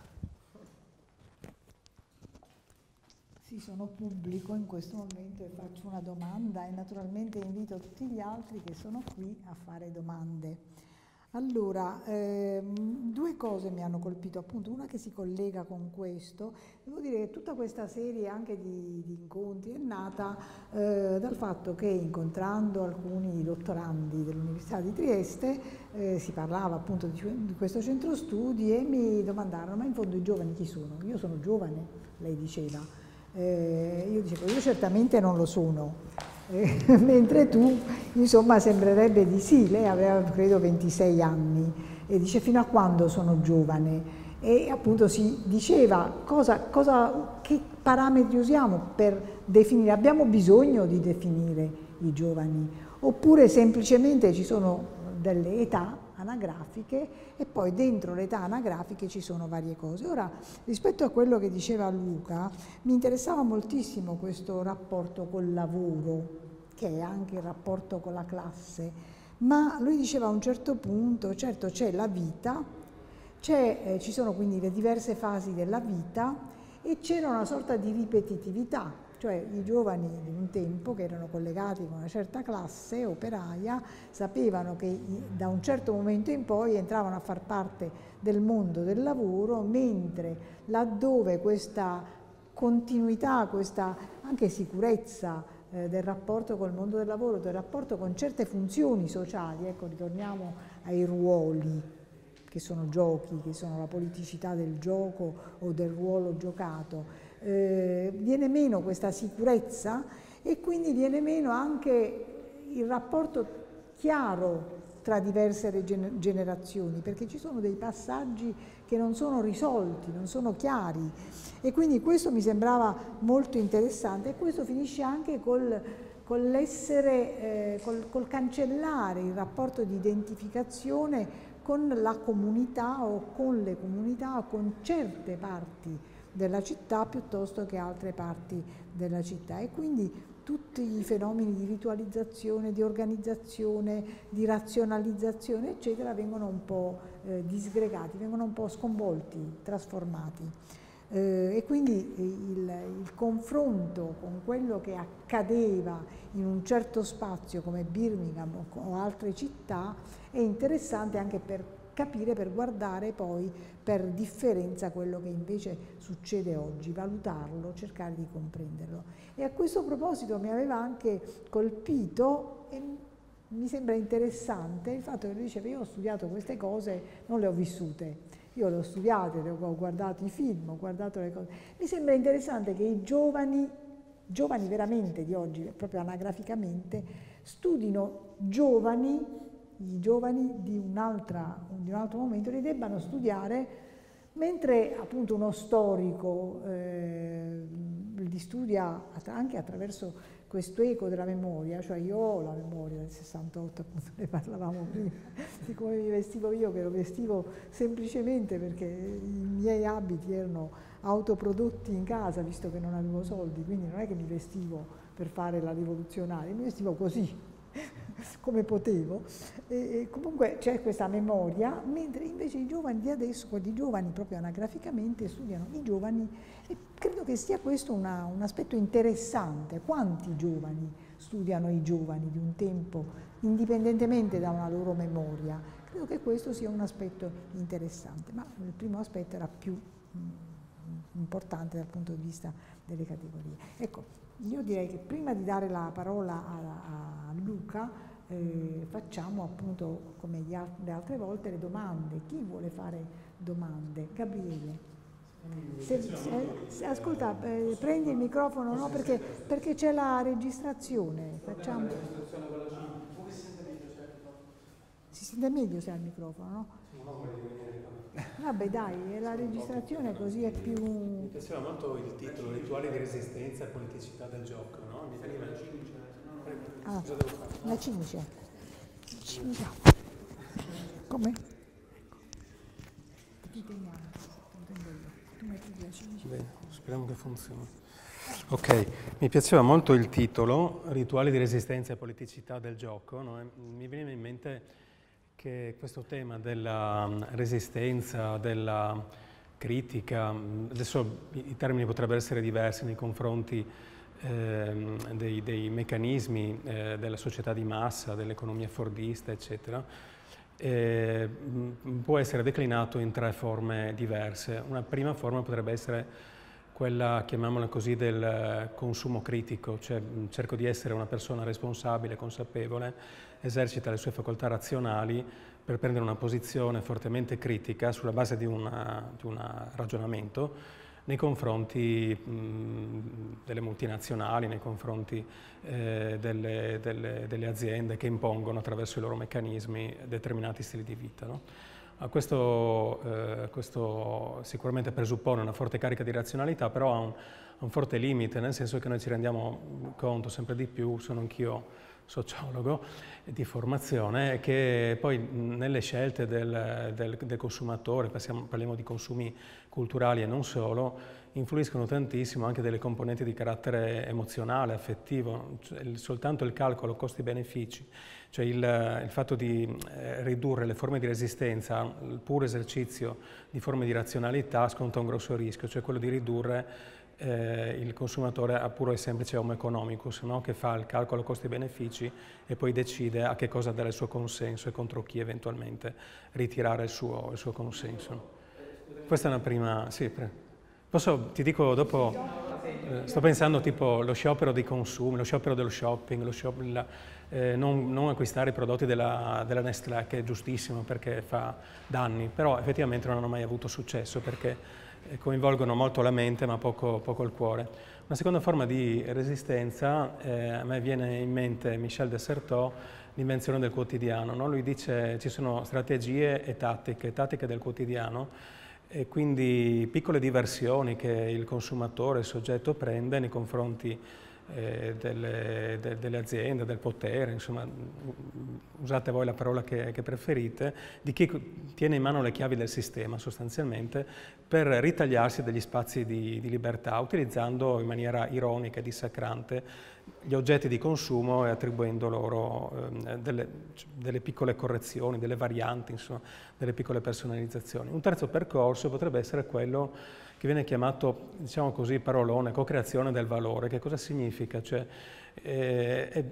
Speaker 1: Sì, sono pubblico in questo momento e faccio una domanda e naturalmente invito tutti gli altri che sono qui a fare domande. Allora, ehm, due cose mi hanno colpito, appunto, una che si collega con questo. Devo dire che tutta questa serie anche di, di incontri è nata eh, dal fatto che, incontrando alcuni dottorandi dell'Università di Trieste, eh, si parlava appunto di, di questo centro studi e mi domandarono: ma in fondo i giovani chi sono? Io sono giovane, lei diceva. Eh, io dicevo, io certamente non lo sono. Eh, mentre tu, insomma, sembrerebbe di sì. Lei aveva credo ventisei anni e dice: fino a quando sono giovane? E appunto si diceva cosa, cosa, che parametri usiamo per definire, abbiamo bisogno di definire i giovani oppure semplicemente ci sono delle età anagrafiche e poi dentro le età anagrafiche ci sono varie cose. Ora, rispetto a quello che diceva Luca, mi interessava moltissimo questo rapporto col lavoro, che è anche il rapporto con la classe, ma lui diceva a un certo punto, certo c'è la vita, c'è, eh, ci sono quindi le diverse fasi della vita e c'era una sorta di ripetitività. Cioè i giovani di un tempo che erano collegati con una certa classe operaia sapevano che da un certo momento in poi entravano a far parte del mondo del lavoro, mentre laddove questa continuità, questa anche sicurezza eh, del rapporto col mondo del lavoro, del rapporto con certe funzioni sociali, ecco, ritorniamo ai ruoli, che sono giochi, che sono la politicità del gioco o del ruolo giocato, Eh, viene meno questa sicurezza e quindi viene meno anche il rapporto chiaro tra diverse generazioni, perché ci sono dei passaggi che non sono risolti, non sono chiari e quindi questo mi sembrava molto interessante e questo finisce anche col, con l'essere, eh, col, col cancellare il rapporto di identificazione con la comunità o con le comunità o con certe parti della città piuttosto che altre parti della città e quindi tutti i fenomeni di ritualizzazione, di organizzazione, di razionalizzazione eccetera vengono un po' eh, disgregati, vengono un po' sconvolti, trasformati eh, e quindi il, il confronto con quello che accadeva in un certo spazio come Birmingham o, o altre città è interessante anche per capire, per guardare poi per differenza quello che invece succede oggi, valutarlo, cercare di comprenderlo. E a questo proposito mi aveva anche colpito e mi sembra interessante il fatto che lui diceva: io ho studiato queste cose, non le ho vissute, io le ho studiate, ho guardato i film, ho guardato le cose. Mi sembra interessante che i giovani, giovani veramente di oggi, proprio anagraficamente, studino giovani i giovani di, un'altra, di un altro momento li debbano studiare, mentre appunto uno storico eh, li studia anche attraverso questo eco della memoria, cioè io ho la memoria del sessantotto, appunto ne parlavamo prima, di come mi vestivo io, che lo vestivo semplicemente perché i miei abiti erano autoprodotti in casa, visto che non avevo soldi, quindi non è che mi vestivo per fare la rivoluzionaria, mi vestivo così, come potevo, e, e comunque c'è questa memoria, mentre invece i giovani di adesso, quelli giovani proprio anagraficamente, studiano i giovani e credo che sia questo una, un aspetto interessante. Quanti giovani studiano i giovani di un tempo, indipendentemente da una loro memoria? Credo che questo sia un aspetto interessante, ma il primo aspetto era più mh, importante dal punto di vista delle categorie. Ecco, io direi che prima di dare la parola a, a Luca eh, facciamo appunto come gli al- le altre volte le domande. Chi vuole fare domande? Gabriele. Se, se, se, ascolta, eh, prendi il microfono, no? Perché, perché c'è la registrazione. Facciamo. Si sente meglio se ha il microfono, no? Vabbè dai, è la registrazione così è più...
Speaker 6: Mi piaceva molto il titolo, Rituali di resistenza e politicità del gioco, no? Mi veniva la cimice.
Speaker 1: Ah,
Speaker 6: Cosa devo fare?
Speaker 1: la cimice. Cimice. Come? Ti teniamo, lo tengo io. Tu metti la cimice.
Speaker 6: Bene, speriamo che funzioni. Ok, mi piaceva molto il titolo, Rituali di resistenza e politicità del gioco, no? E mi veniva in mente che questo tema della resistenza, della critica, adesso i termini potrebbero essere diversi nei confronti eh, dei, dei meccanismi eh, della società di massa, dell'economia fordista, eccetera, eh, può essere declinato in tre forme diverse. Una prima forma potrebbe essere quella, chiamiamola così, del consumo critico, cioè cerco di essere una persona responsabile, consapevole, esercita le sue facoltà razionali per prendere una posizione fortemente critica sulla base di un ragionamento nei confronti mh, delle multinazionali, nei confronti eh, delle, delle, delle aziende che impongono attraverso i loro meccanismi determinati stili di vita, no? Questo, eh, questo sicuramente presuppone una forte carica di razionalità, però ha un, un forte limite, nel senso che noi ci rendiamo conto sempre di più, sono anch'io sociologo di formazione, che poi nelle scelte del, del, del consumatore, passiamo, parliamo di consumi culturali e non solo, influiscono tantissimo anche delle componenti di carattere emozionale, affettivo, cioè il, soltanto il calcolo costi-benefici, cioè il, il fatto di eh, ridurre le forme di resistenza, il puro esercizio di forme di razionalità sconta un grosso rischio, cioè quello di ridurre eh, il consumatore a puro e semplice homo economicus, no? Che fa il calcolo costi-benefici e poi decide a che cosa dare il suo consenso e contro chi eventualmente ritirare il suo, il suo consenso. Questa è una prima... Sì, pre... Posso, ti dico dopo, eh, sto pensando tipo lo sciopero dei consumi, lo sciopero dello shopping, lo shop, la, eh, non, non acquistare i prodotti della, della Nestlé, che è giustissimo perché fa danni, però effettivamente non hanno mai avuto successo perché eh, coinvolgono molto la mente ma poco, poco il cuore. Una seconda forma di resistenza, eh, a me viene in mente Michel de Certeau, l'invenzione del quotidiano, no? Lui dice ci sono strategie e tattiche, tattiche del quotidiano, e quindi piccole diversioni che il consumatore, il soggetto prende nei confronti eh, delle, de, delle aziende, del potere, insomma, usate voi la parola che, che preferite, di chi tiene in mano le chiavi del sistema sostanzialmente per ritagliarsi degli spazi di, di libertà, utilizzando in maniera ironica e dissacrante gli oggetti di consumo e attribuendo loro eh, delle, delle piccole correzioni, delle varianti, insomma, delle piccole personalizzazioni. Un terzo percorso potrebbe essere quello che viene chiamato, diciamo così, parolone, co-creazione del valore. Che cosa significa? Cioè, eh, è,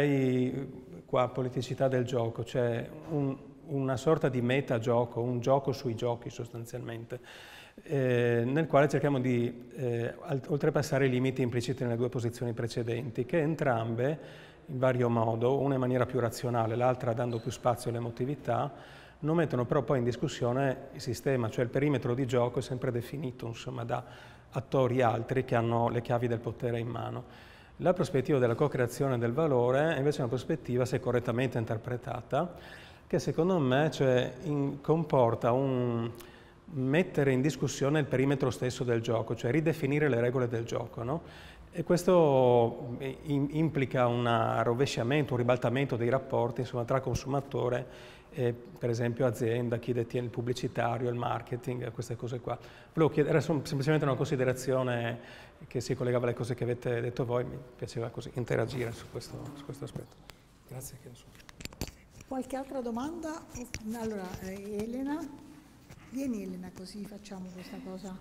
Speaker 6: direi qua politicità del gioco, cioè un, una sorta di metagioco, un gioco sui giochi sostanzialmente, Eh, nel quale cerchiamo di eh, oltrepassare i limiti impliciti nelle due posizioni precedenti, che entrambe, in vario modo, una in maniera più razionale, l'altra dando più spazio all'emotività, non mettono però poi in discussione il sistema, cioè il perimetro di gioco è sempre definito, insomma, da attori altri che hanno le chiavi del potere in mano. La prospettiva della co-creazione del valore è invece una prospettiva, se correttamente interpretata, che secondo me cioè, in, comporta un mettere in discussione il perimetro stesso del gioco, cioè ridefinire le regole del gioco, no? E questo implica un rovesciamento, un ribaltamento dei rapporti, insomma, tra consumatore e per esempio azienda, chi detiene il pubblicitario, il marketing, queste cose qua. Volevo chiedere, era semplicemente una considerazione che si collegava alle cose che avete detto voi, mi piaceva così interagire su questo, su questo aspetto. Grazie.
Speaker 1: Qualche altra domanda? Allora, eh, Elena? Vieni Elena, così facciamo questa cosa.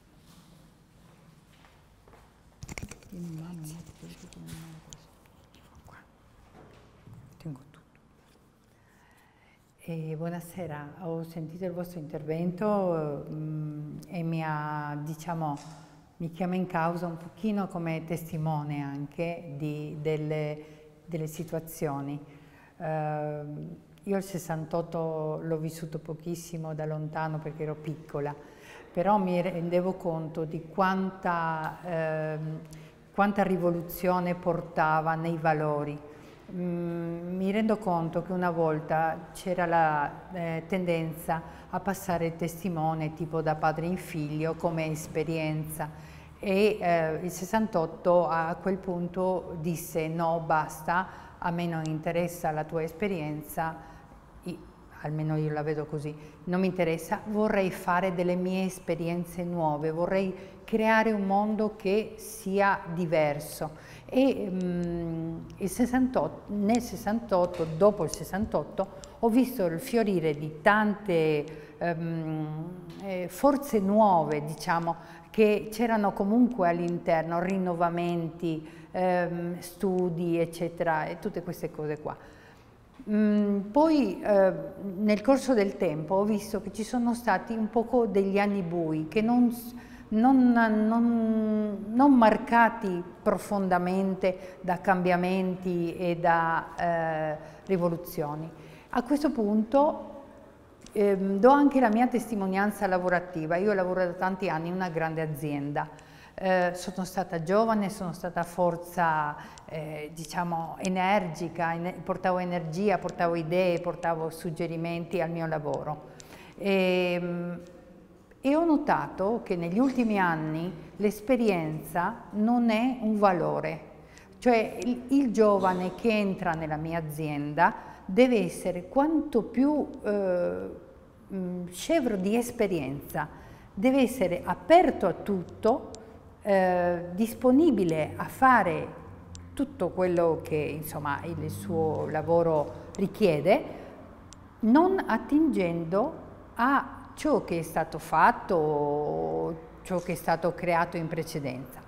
Speaker 1: Vieni in mano, no? Perché tu non hai cosa. Qua. Tengo tutto.
Speaker 7: Eh, buonasera, ho sentito il vostro intervento mh, e mi ha, diciamo, mi chiama in causa un pochino come testimone anche di, delle, delle situazioni. Eh, io il sessantotto l'ho vissuto pochissimo da lontano perché ero piccola, però mi rendevo conto di quanta, eh, quanta rivoluzione portava nei valori. Mm, mi rendo conto che una volta c'era la eh, tendenza a passare il testimone tipo da padre in figlio come esperienza e eh, il sessantotto a quel punto disse no, basta, a me non interessa la tua esperienza, I, almeno io la vedo così, non mi interessa, vorrei fare delle mie esperienze nuove, vorrei creare un mondo che sia diverso. E um, il sessantotto, nel sessantotto, dopo il sessantotto, ho visto il fiorire di tante um, eh, forze nuove, diciamo, che c'erano comunque all'interno, rinnovamenti, ehm, studi, eccetera, e tutte queste cose qua. Mm, poi eh, nel corso del tempo ho visto che ci sono stati un poco degli anni bui che non, non, non, non marcati profondamente da cambiamenti e da eh, rivoluzioni. A questo punto eh, do anche la mia testimonianza lavorativa. Io lavoro da tanti anni in una grande azienda. Eh, sono stata giovane, sono stata forza, eh, diciamo, energica, en- portavo energia, portavo idee, portavo suggerimenti al mio lavoro. E, e ho notato che negli ultimi anni l'esperienza non è un valore. Cioè il, il giovane che entra nella mia azienda deve essere quanto più eh, mh, scevro di esperienza, deve essere aperto a tutto, Eh, disponibile a fare tutto quello che insomma il suo lavoro richiede, non attingendo a ciò che è stato fatto o ciò che è stato creato in precedenza.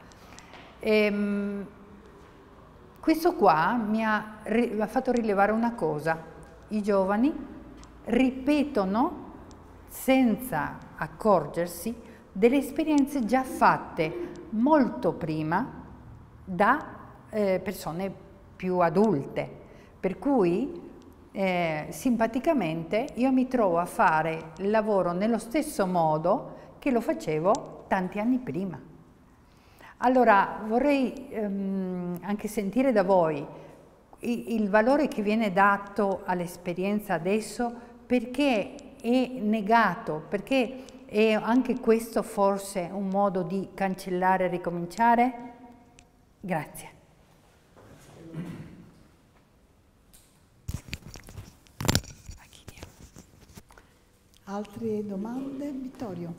Speaker 7: Ehm, questo qua mi ha, mi ha fatto rilevare una cosa: i giovani ripetono senza accorgersi delle esperienze già fatte molto prima da eh, persone più adulte, per cui eh, simpaticamente io mi trovo a fare il lavoro nello stesso modo che lo facevo tanti anni prima. Allora vorrei ehm, anche sentire da voi il, il valore che viene dato all'esperienza adesso, perché è negato, perché è anche questo forse un modo di cancellare e ricominciare? Grazie.
Speaker 1: Altre domande? Vittorio?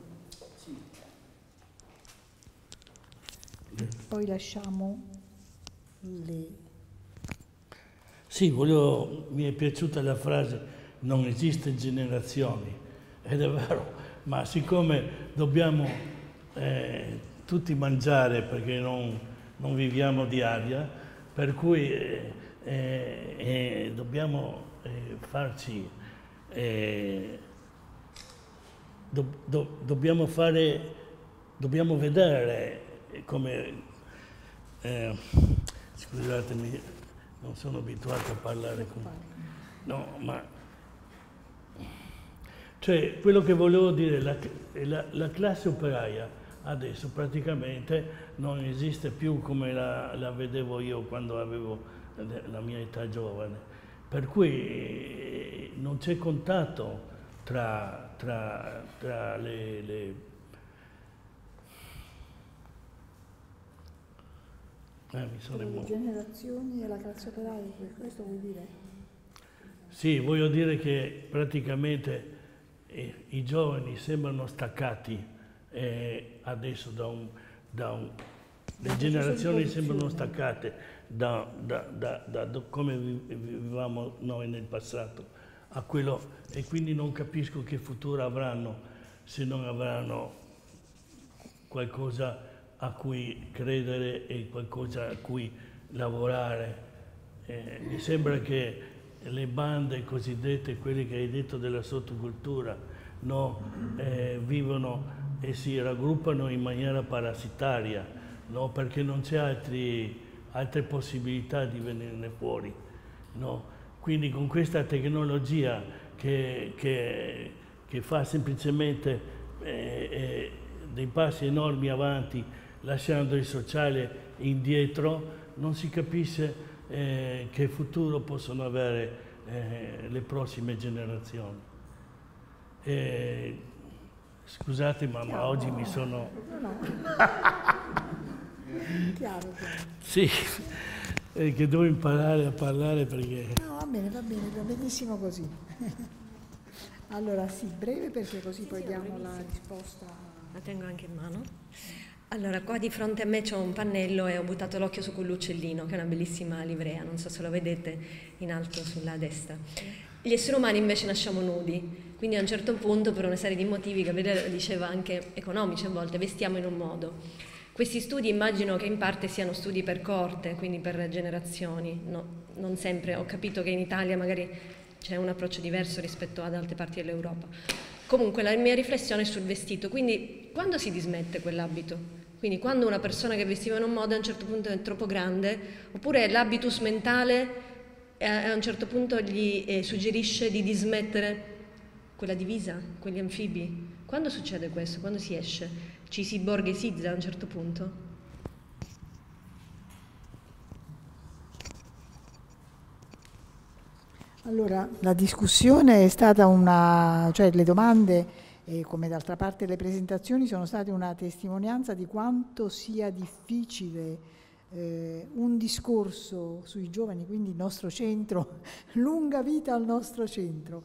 Speaker 1: Poi lasciamo le...
Speaker 2: Sì, volevo, mi è piaciuta la frase non esiste generazioni, ed è vero. Ma siccome dobbiamo eh, tutti mangiare perché non, non viviamo di aria, per cui eh, eh, dobbiamo eh, farci, eh, do, do, dobbiamo fare, dobbiamo vedere come, eh, scusatemi, non sono abituato a parlare con, no, ma cioè, quello che volevo dire, la, la, la classe operaia adesso praticamente non esiste più come la, la vedevo io quando avevo la mia età giovane, per cui non c'è contatto tra, tra, tra le, le, eh, mi sono
Speaker 1: le generazioni e la classe operaia, questo vuol dire?
Speaker 2: Sì, voglio dire che praticamente E i giovani sembrano staccati eh, adesso da un, da un... Le generazioni sembrano staccate da, da, da, da, da come vivevamo noi nel passato a quello, e quindi non capisco che futuro avranno se non avranno qualcosa a cui credere e qualcosa a cui lavorare. Eh, mi sembra che le bande cosiddette, quelle che hai detto della sottocultura, no? eh, vivono e si raggruppano in maniera parassitaria, no? Perché non c'è altre possibilità di venirne fuori. No? Quindi con questa tecnologia che, che, che fa semplicemente eh, eh, dei passi enormi avanti, lasciando il sociale indietro, non si capisce eh, che futuro possono avere eh, le prossime generazioni. Eh, scusate, ma, ma oggi mi sono...
Speaker 1: No, no. Chiaro, chiaro.
Speaker 2: Sì, eh, che devo imparare a parlare perché...
Speaker 1: No, va bene, va bene, va benissimo così. Allora, sì, breve perché così poi diamo la risposta.
Speaker 8: La tengo anche in mano. Allora, qua di fronte a me c'ho un pannello e ho buttato l'occhio su quell'uccellino, che è una bellissima livrea, non so se lo vedete in alto sulla destra. Gli esseri umani invece nasciamo nudi, quindi a un certo punto, per una serie di motivi, Gabriele diceva anche economici a volte, vestiamo in un modo. Questi studi immagino che in parte siano studi per coorte, quindi per generazioni, no, non sempre. Ho capito che in Italia magari c'è un approccio diverso rispetto ad altre parti dell'Europa. Comunque la mia riflessione è sul vestito, quindi quando si dismette quell'abito? Quindi quando una persona che vestiva in un modo a un certo punto è troppo grande, oppure l'habitus mentale a un certo punto gli eh, suggerisce di dismettere quella divisa, quegli anfibi. Quando succede questo? Quando si esce? Ci si borghesizza a un certo punto?
Speaker 1: Allora, la discussione è stata una, cioè le domande, e come d'altra parte le presentazioni, sono state una testimonianza di quanto sia difficile eh, un discorso sui giovani, quindi il nostro centro, lunga vita al nostro centro.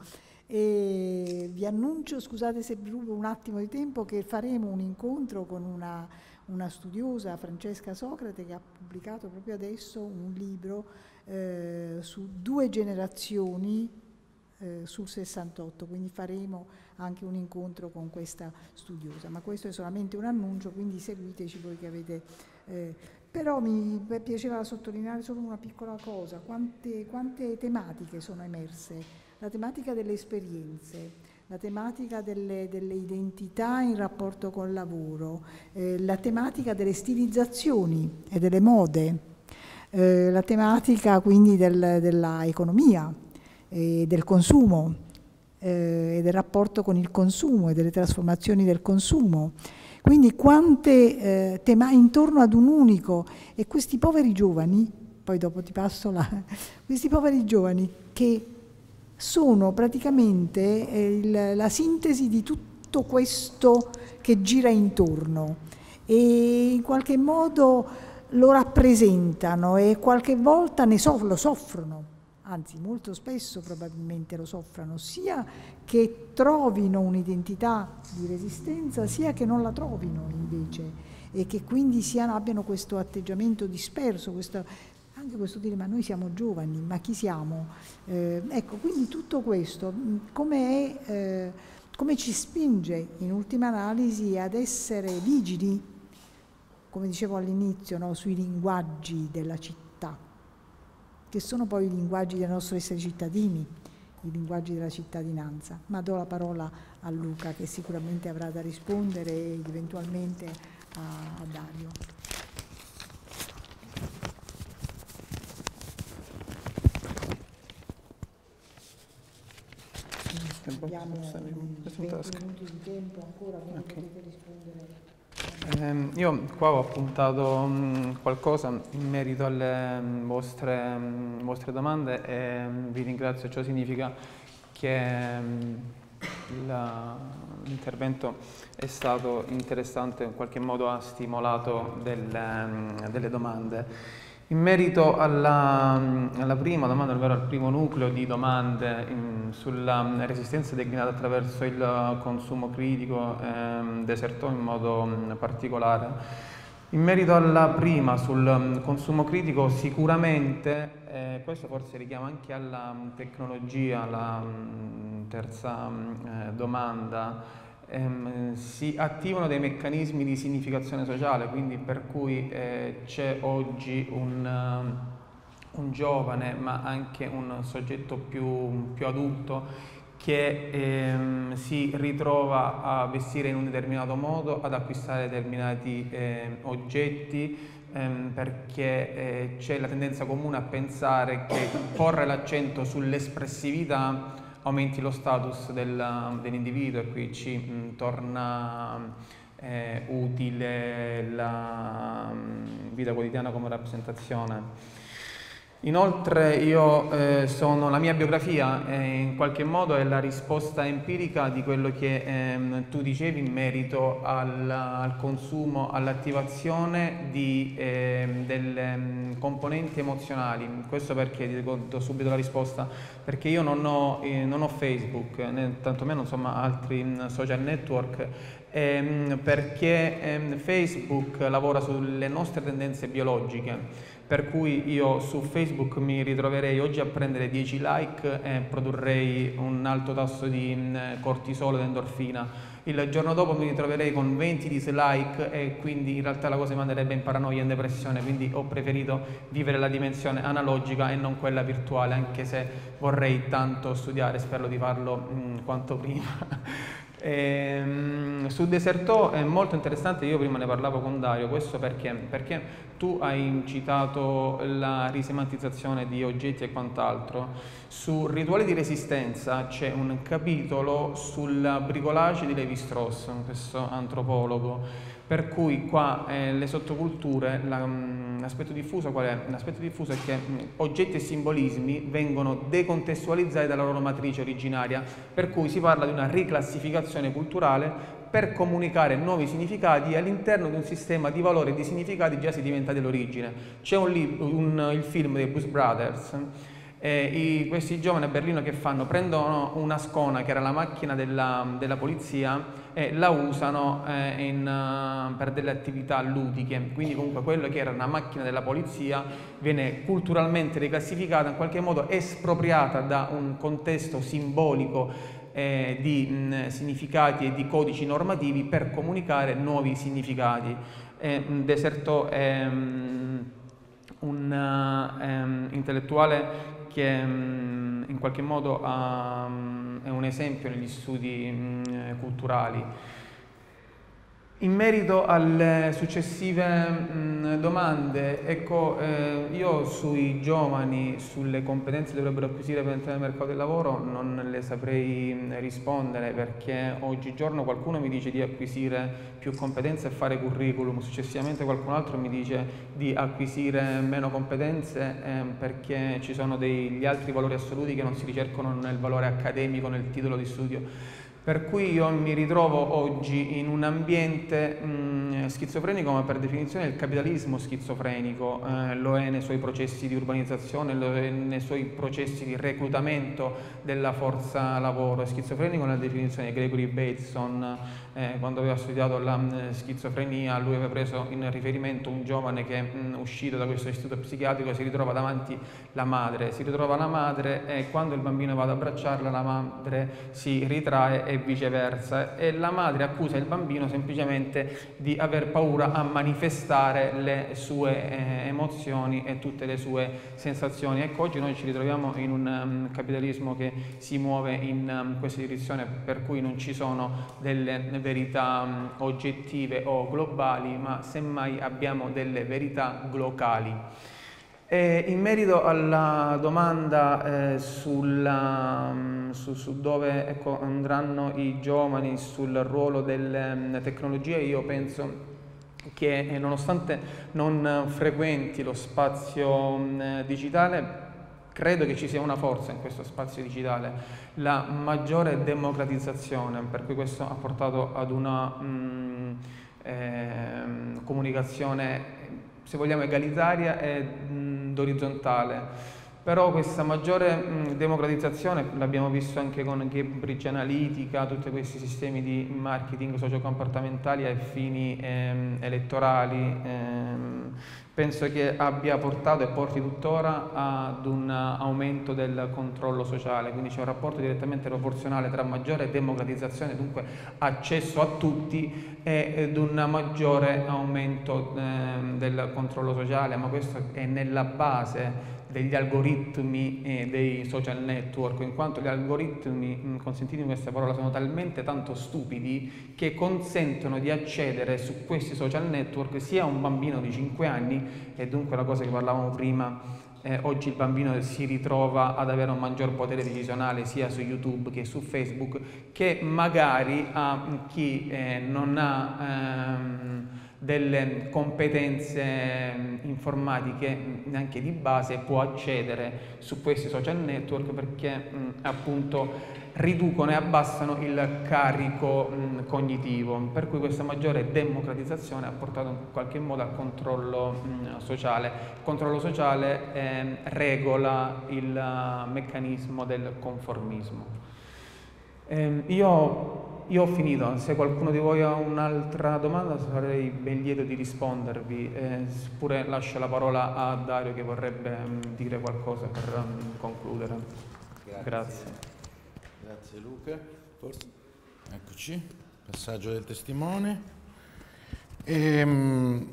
Speaker 1: E vi annuncio, scusate se rubo un attimo di tempo, che faremo un incontro con una, una studiosa, Francesca Socrate, che ha pubblicato proprio adesso un libro eh, su due generazioni eh, sul sessantotto, quindi faremo anche un incontro con questa studiosa, ma questo è solamente un annuncio, quindi seguiteci voi che avete... Eh, però mi piaceva sottolineare solo una piccola cosa, quante, quante tematiche sono emerse. La tematica delle esperienze, la tematica delle, delle identità in rapporto col lavoro, eh, la tematica delle stilizzazioni e delle mode, eh, la tematica quindi del, della economia e del consumo eh, e del rapporto con il consumo e delle trasformazioni del consumo. Quindi quante eh, tematiche intorno ad un unico, e questi poveri giovani, poi dopo ti passo la, questi poveri giovani che sono praticamente eh, il, la sintesi di tutto questo che gira intorno e in qualche modo lo rappresentano e qualche volta ne so, lo soffrono, anzi molto spesso probabilmente lo soffrono, sia che trovino un'identità di resistenza, sia che non la trovino invece e che quindi siano, abbiano questo atteggiamento disperso, questo... Anche questo dire, ma noi siamo giovani, ma chi siamo? Eh, ecco, quindi tutto questo, come, è, eh, come ci spinge in ultima analisi ad essere vigili, come dicevo all'inizio, no, sui linguaggi della città, che sono poi i linguaggi del nostro essere cittadini, i linguaggi della cittadinanza. Ma do la parola a Luca, che sicuramente avrà da rispondere ed eventualmente a, a Dario. Abbiamo venti minuti di tempo ancora, quindi okay. Potete rispondere.
Speaker 4: Eh, io qua ho appuntato mh, qualcosa in merito alle mh, vostre, mh, vostre domande e mh, vi ringrazio. Ciò significa che l'intervento è stato interessante, in qualche modo ha stimolato delle, mh, delle domande. In merito alla, alla prima domanda, ovvero al primo nucleo di domande in, sulla resistenza declinata attraverso il consumo critico, ehm, Desertò in modo particolare. In merito alla prima, sul consumo critico, sicuramente, eh, questo forse richiama anche alla tecnologia, la mh, terza mh, domanda, ehm, si attivano dei meccanismi di significazione sociale, quindi per cui eh, c'è oggi un, uh, un giovane, ma anche un soggetto più, più adulto, che ehm, si ritrova a vestire in un determinato modo, ad acquistare determinati eh, oggetti, ehm, perché eh, c'è la tendenza comune a pensare che porre l'accento sull'espressività aumenti lo status del, dell'individuo, e qui ci mh, torna eh, utile la mh, vita quotidiana come rappresentazione. Inoltre io eh, sono, la mia biografia eh, in qualche modo è la risposta empirica di quello che ehm, tu dicevi in merito al, al consumo, all'attivazione di eh, delle mh, componenti emozionali. Questo perché, ti do subito la risposta, perché io non ho, eh, non ho Facebook, né tantomeno insomma altri mh, social network, ehm, perché ehm, Facebook lavora sulle nostre tendenze biologiche. Per cui io su Facebook mi ritroverei oggi a prendere dieci like e produrrei un alto tasso di cortisolo ed endorfina. Il giorno dopo mi ritroverei con venti dislike e quindi in realtà la cosa mi manderebbe in paranoia e in depressione, quindi ho preferito vivere la dimensione analogica e non quella virtuale, anche se vorrei tanto studiare, spero di farlo mh, quanto prima. E, um, su Desertò è molto interessante, io prima ne parlavo con Dario, questo perché? Perché tu hai citato la risemantizzazione di oggetti e quant'altro. Su Rituali di resistenza c'è un capitolo sul bricolage di Lévi-Strauss, questo antropologo, per cui qua eh, le sottoculture, l'aspetto diffuso qual è? L'aspetto diffuso è che mh, oggetti e simbolismi vengono decontestualizzati dalla loro matrice originaria, per cui si parla di una riclassificazione culturale per comunicare nuovi significati all'interno di un sistema di valori e di significati già sedimentati all'origine. C'è un, un, il film dei Blues Brothers, eh, i, questi giovani a Berlino che fanno? Prendono una scona che era la macchina della, della polizia e la usano eh, in, uh, per delle attività ludiche, quindi comunque quello che era una macchina della polizia viene culturalmente riclassificata, in qualche modo espropriata da un contesto simbolico Eh, di mh, significati e di codici normativi per comunicare nuovi significati. Eh, Desertò è um, un uh, um, intellettuale che um, in qualche modo ha, um, è un esempio negli studi um, culturali. In merito alle successive mh, domande, ecco, eh, io sui giovani, sulle competenze che dovrebbero acquisire per entrare nel mercato del lavoro non le saprei mh, rispondere, perché oggigiorno qualcuno mi dice di acquisire più competenze e fare curriculum, successivamente qualcun altro mi dice di acquisire meno competenze eh, perché ci sono degli altri valori assoluti che non si ricercano nel valore accademico, nel titolo di studio. Per cui io mi ritrovo oggi in un ambiente mh, schizofrenico, ma per definizione il capitalismo schizofrenico eh, lo è nei suoi processi di urbanizzazione, lo è nei suoi processi di reclutamento della forza lavoro. È schizofrenico nella definizione di Gregory Bateson, eh, quando aveva studiato la mh, schizofrenia, lui aveva preso in riferimento un giovane che mh, uscito da questo istituto psichiatrico si ritrova davanti la madre, si ritrova la madre e quando il bambino va ad abbracciarla la madre si ritrae e viceversa, e la madre accusa il bambino semplicemente di aver paura a manifestare le sue eh, emozioni e tutte le sue sensazioni. Ecco, oggi noi ci ritroviamo in un um, capitalismo che si muove in um, questa direzione, per cui non ci sono delle verità um, oggettive o globali, ma semmai abbiamo delle verità locali. E in merito alla domanda eh, sulla, su, su dove ecco, andranno i giovani, sul ruolo delle um, tecnologie, io penso che eh, nonostante non frequenti lo spazio um, digitale, credo che ci sia una forza in questo spazio digitale, la maggiore democratizzazione, per cui questo ha portato ad una um, eh, comunicazione, se vogliamo, egalitaria ed orizzontale. Però questa maggiore mh, democratizzazione l'abbiamo visto anche con Cambridge Analytica, tutti questi sistemi di marketing sociocomportamentali ai fini ehm, elettorali, ehm, penso che abbia portato e porti tuttora ad un aumento del controllo sociale, quindi c'è un rapporto direttamente proporzionale tra maggiore democratizzazione, dunque accesso a tutti, ed un maggiore aumento ehm, del controllo sociale, ma questo è nella base degli algoritmi eh, dei social network, in quanto gli algoritmi, consentitemi questa parola, sono talmente tanto stupidi che consentono di accedere su questi social network sia a un bambino di cinque anni, e dunque la cosa che parlavamo prima, eh, oggi il bambino si ritrova ad avere un maggior potere decisionale sia su YouTube che su Facebook, che magari a chi eh, non ha ehm, delle competenze informatiche neanche di base può accedere su questi social network, perché mh, appunto riducono e abbassano il carico mh, cognitivo, per cui questa maggiore democratizzazione ha portato in qualche modo al controllo mh, sociale. Il controllo sociale eh, regola il uh, meccanismo del conformismo. Eh, io Io ho finito, se qualcuno di voi ha un'altra domanda sarei ben lieto di rispondervi, eh, pure lascio la parola a Dario che vorrebbe um, dire qualcosa per um, concludere.
Speaker 5: Grazie.
Speaker 4: Grazie.
Speaker 5: Grazie Luca. Forse... Eccoci, passaggio del testimone. Ehm...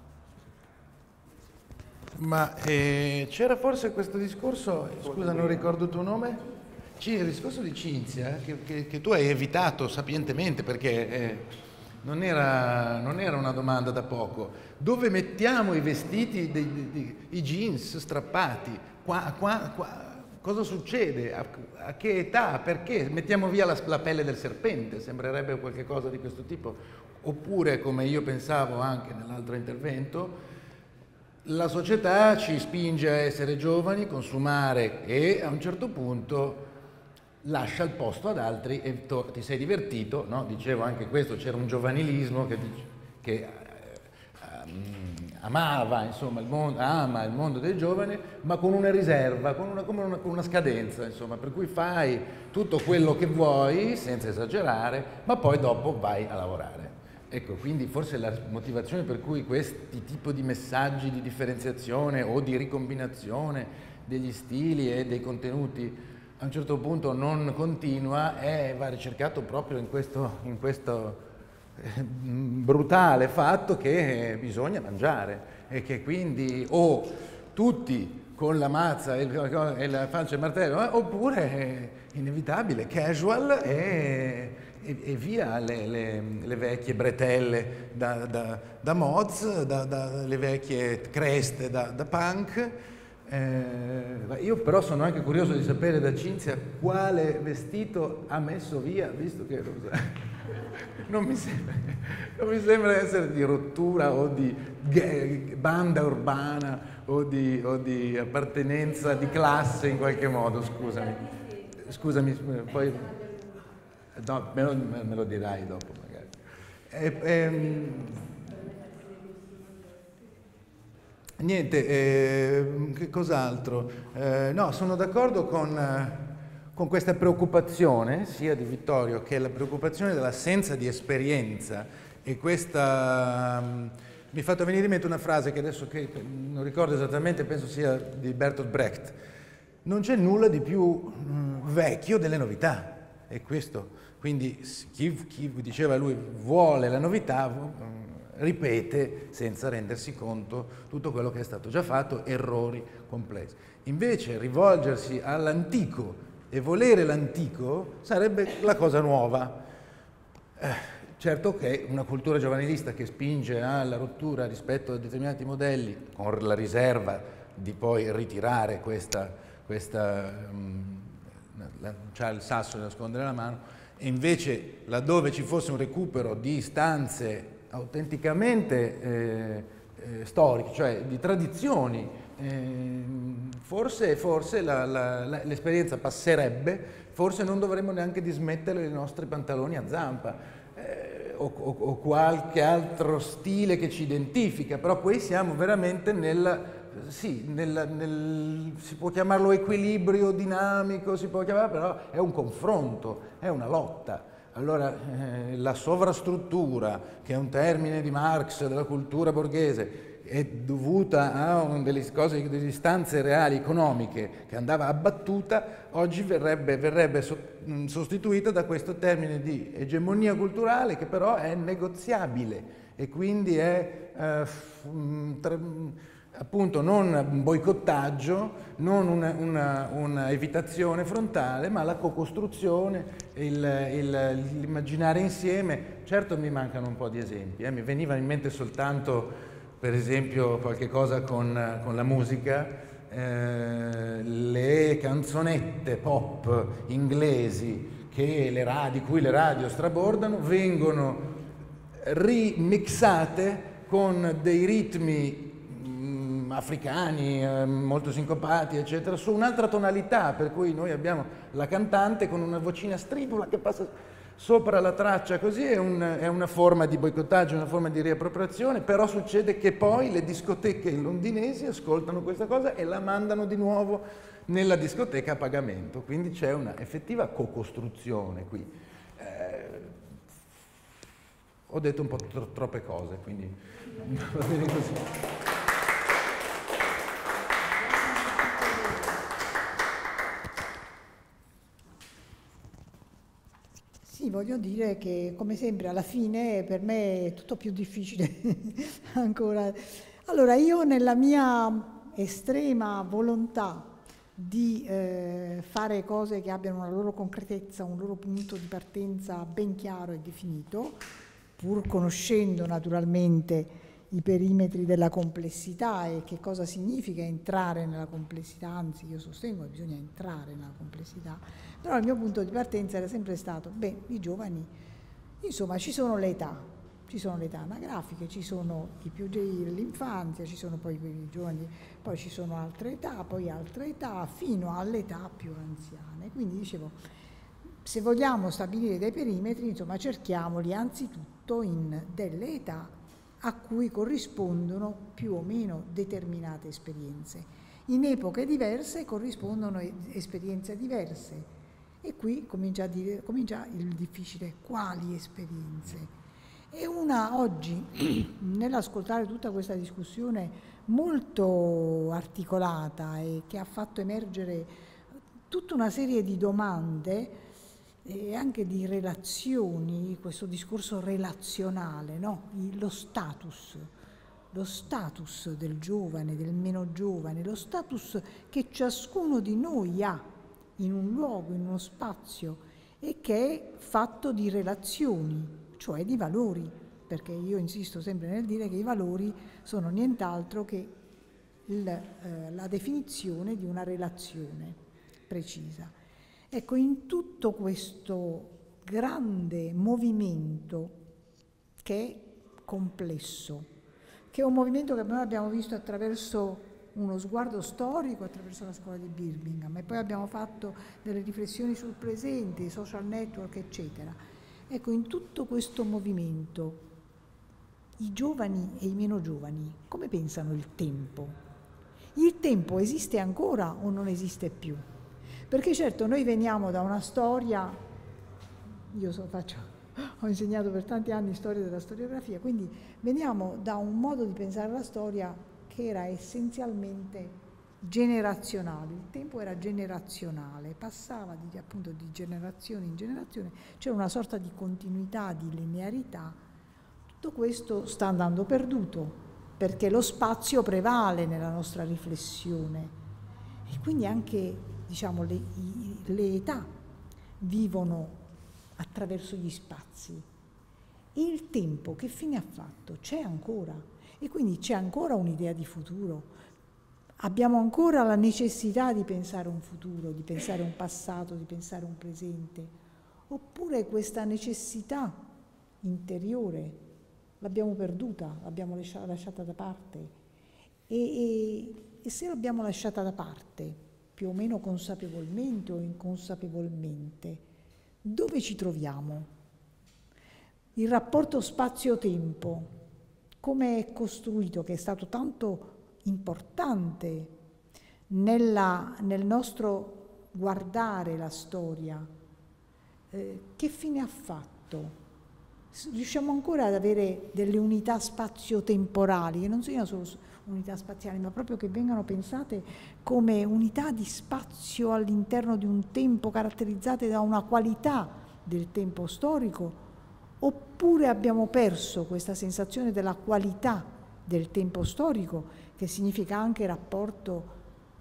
Speaker 5: Ma eh, c'era forse questo discorso, scusa non ricordo il tuo nome? Il discorso di Cinzia, che, che, che tu hai evitato sapientemente perché eh, non, era, non era una domanda da poco. Dove mettiamo i vestiti, dei, dei, dei, i jeans strappati? Qua, qua, qua, cosa succede? A, a che età? Perché? Mettiamo via la, la pelle del serpente? Sembrerebbe qualcosa di questo tipo. Oppure, come io pensavo anche nell'altro intervento, la società ci spinge a essere giovani, consumare e a un certo punto lascia il posto ad altri e ti sei divertito, no? Dicevo anche questo, c'era un giovanilismo che, che eh, amava, insomma, il mondo, ama il mondo del giovane, ma con una riserva, con una, come una, con una scadenza, insomma, per cui fai tutto quello che vuoi, senza esagerare, ma poi dopo vai a lavorare. Ecco, quindi forse la motivazione per cui questi tipi di messaggi di differenziazione o di ricombinazione degli stili e dei contenuti a un certo punto non continua e va ricercato proprio in questo, in questo eh, brutale fatto che bisogna mangiare e che quindi o tutti con la mazza e, il, e la falce e il martello, eh, oppure è inevitabile, casual e, e, e via le, le, le vecchie bretelle da, da, da mods, da, da, le vecchie creste da, da punk. Eh, io però sono anche curioso di sapere da Cinzia quale vestito ha messo via, visto che non mi sembra, non mi sembra essere di rottura o di banda urbana o di, o di appartenenza di classe in qualche modo, scusami. Scusami, poi no, me, lo, me lo dirai dopo magari. E, ehm, Niente, eh, che cos'altro? Eh, no, sono d'accordo con, eh, con questa preoccupazione, sia di Vittorio che la preoccupazione dell'assenza di esperienza e questa... Um, mi ha fatto venire in mente una frase che adesso che non ricordo esattamente, penso sia di Bertolt Brecht. Non c'è nulla di più um, vecchio delle novità, è questo. Quindi chi, chi diceva lui vuole la novità... Um, ripete senza rendersi conto tutto quello che è stato già fatto, errori complessi. Invece rivolgersi all'antico e volere l'antico sarebbe la cosa nuova. Eh, certo che una cultura giovanilista che spinge alla rottura rispetto a determinati modelli, con la riserva di poi ritirare questa, questa um, c'ha il sasso da nascondere la mano, e invece laddove ci fosse un recupero di istanze autenticamente eh, eh, storiche, cioè di tradizioni, eh, forse, forse l'esperienza passerebbe, forse non dovremmo neanche dismettere i nostri pantaloni a zampa eh, o, o, o qualche altro stile che ci identifica, però qui siamo veramente nel, sì, nel, nel, si può chiamarlo equilibrio dinamico, si può chiamare, però è un confronto, è una lotta. Allora, eh, la sovrastruttura, che è un termine di Marx, della cultura borghese, è dovuta a un delle cose, delle istanze reali economiche che andava abbattuta, oggi verrebbe, verrebbe so, mh, sostituita da questo termine di egemonia culturale che però è negoziabile e quindi è, eh, tra, appunto non un boicottaggio, non una, una, una evitazione frontale, ma la co-costruzione, l'immaginare insieme. Certo mi mancano un po' di esempi, eh. Mi veniva in mente soltanto, per esempio, qualche cosa con, con la musica, eh, le canzonette pop inglesi che le radio, di cui le radio strabordano, vengono remixate con dei ritmi africani, eh, molto sincopati, eccetera, su un'altra tonalità, per cui noi abbiamo la cantante con una vocina stridula che passa sopra la traccia, così è, un, è una forma di boicottaggio, una forma di riappropriazione, però succede che poi le discoteche londinesi ascoltano questa cosa e la mandano di nuovo nella discoteca a pagamento, quindi c'è una effettiva co-costruzione qui. Eh, ho detto un po' tro troppe cose, quindi va bene così.
Speaker 1: Sì, voglio dire che come sempre alla fine per me è tutto più difficile ancora. Allora io nella mia estrema volontà di eh, fare cose che abbiano una loro concretezza, un loro punto di partenza ben chiaro e definito, pur conoscendo naturalmente i perimetri della complessità e che cosa significa entrare nella complessità, anzi io sostengo che bisogna entrare nella complessità, però il mio punto di partenza era sempre stato, beh, i giovani, insomma ci sono le età, ci sono le età anagrafiche, ci sono i più dell'infanzia, ci sono poi quelli giovani, poi ci sono altre età, poi altre età, fino alle età più anziane. Quindi dicevo, se vogliamo stabilire dei perimetri, insomma cerchiamoli anzitutto in delle età a cui corrispondono più o meno determinate esperienze. In epoche diverse corrispondono esperienze diverse e qui comincia, a dire, comincia il difficile, quali esperienze? E una oggi, nell'ascoltare tutta questa discussione molto articolata e che ha fatto emergere tutta una serie di domande e anche di relazioni, questo discorso relazionale, no? Lo status, lo status del giovane, del meno giovane, lo status che ciascuno di noi ha in un luogo, in uno spazio e che è fatto di relazioni, cioè di valori, perché io insisto sempre nel dire che i valori sono nient'altro che il, eh, la definizione di una relazione precisa. Ecco, in tutto questo grande movimento che è complesso, che è un movimento che noi abbiamo visto attraverso uno sguardo storico, attraverso la scuola di Birmingham, e poi abbiamo fatto delle riflessioni sul presente, i social network, eccetera. Ecco, in tutto questo movimento, i giovani e i meno giovani, come pensano il tempo? Il tempo esiste ancora o non esiste più? Perché certo noi veniamo da una storia, io so, faccio, ho insegnato per tanti anni storia della storiografia, quindi veniamo da un modo di pensare la storia che era essenzialmente generazionale, il tempo era generazionale, passava di, appunto di generazione in generazione, c'era una sorta di continuità, di linearità. Tutto questo sta andando perduto perché lo spazio prevale nella nostra riflessione e quindi anche diciamo, le, le età vivono attraverso gli spazi. E il tempo che fine ha fatto? C'è ancora. E quindi c'è ancora un'idea di futuro. Abbiamo ancora la necessità di pensare un futuro, di pensare un passato, di pensare un presente. Oppure questa necessità interiore l'abbiamo perduta, l'abbiamo lasciata da parte. E, e, e se l'abbiamo lasciata da parte, più o meno consapevolmente o inconsapevolmente, dove ci troviamo? Il rapporto spazio-tempo, come è costruito, che è stato tanto importante nella, nel nostro guardare la storia, eh, che fine ha fatto? Riusciamo ancora ad avere delle unità spazio-temporali, che non siano solo unità spaziali, ma proprio che vengano pensate come unità di spazio all'interno di un tempo caratterizzate da una qualità del tempo storico, oppure abbiamo perso questa sensazione della qualità del tempo storico che significa anche rapporto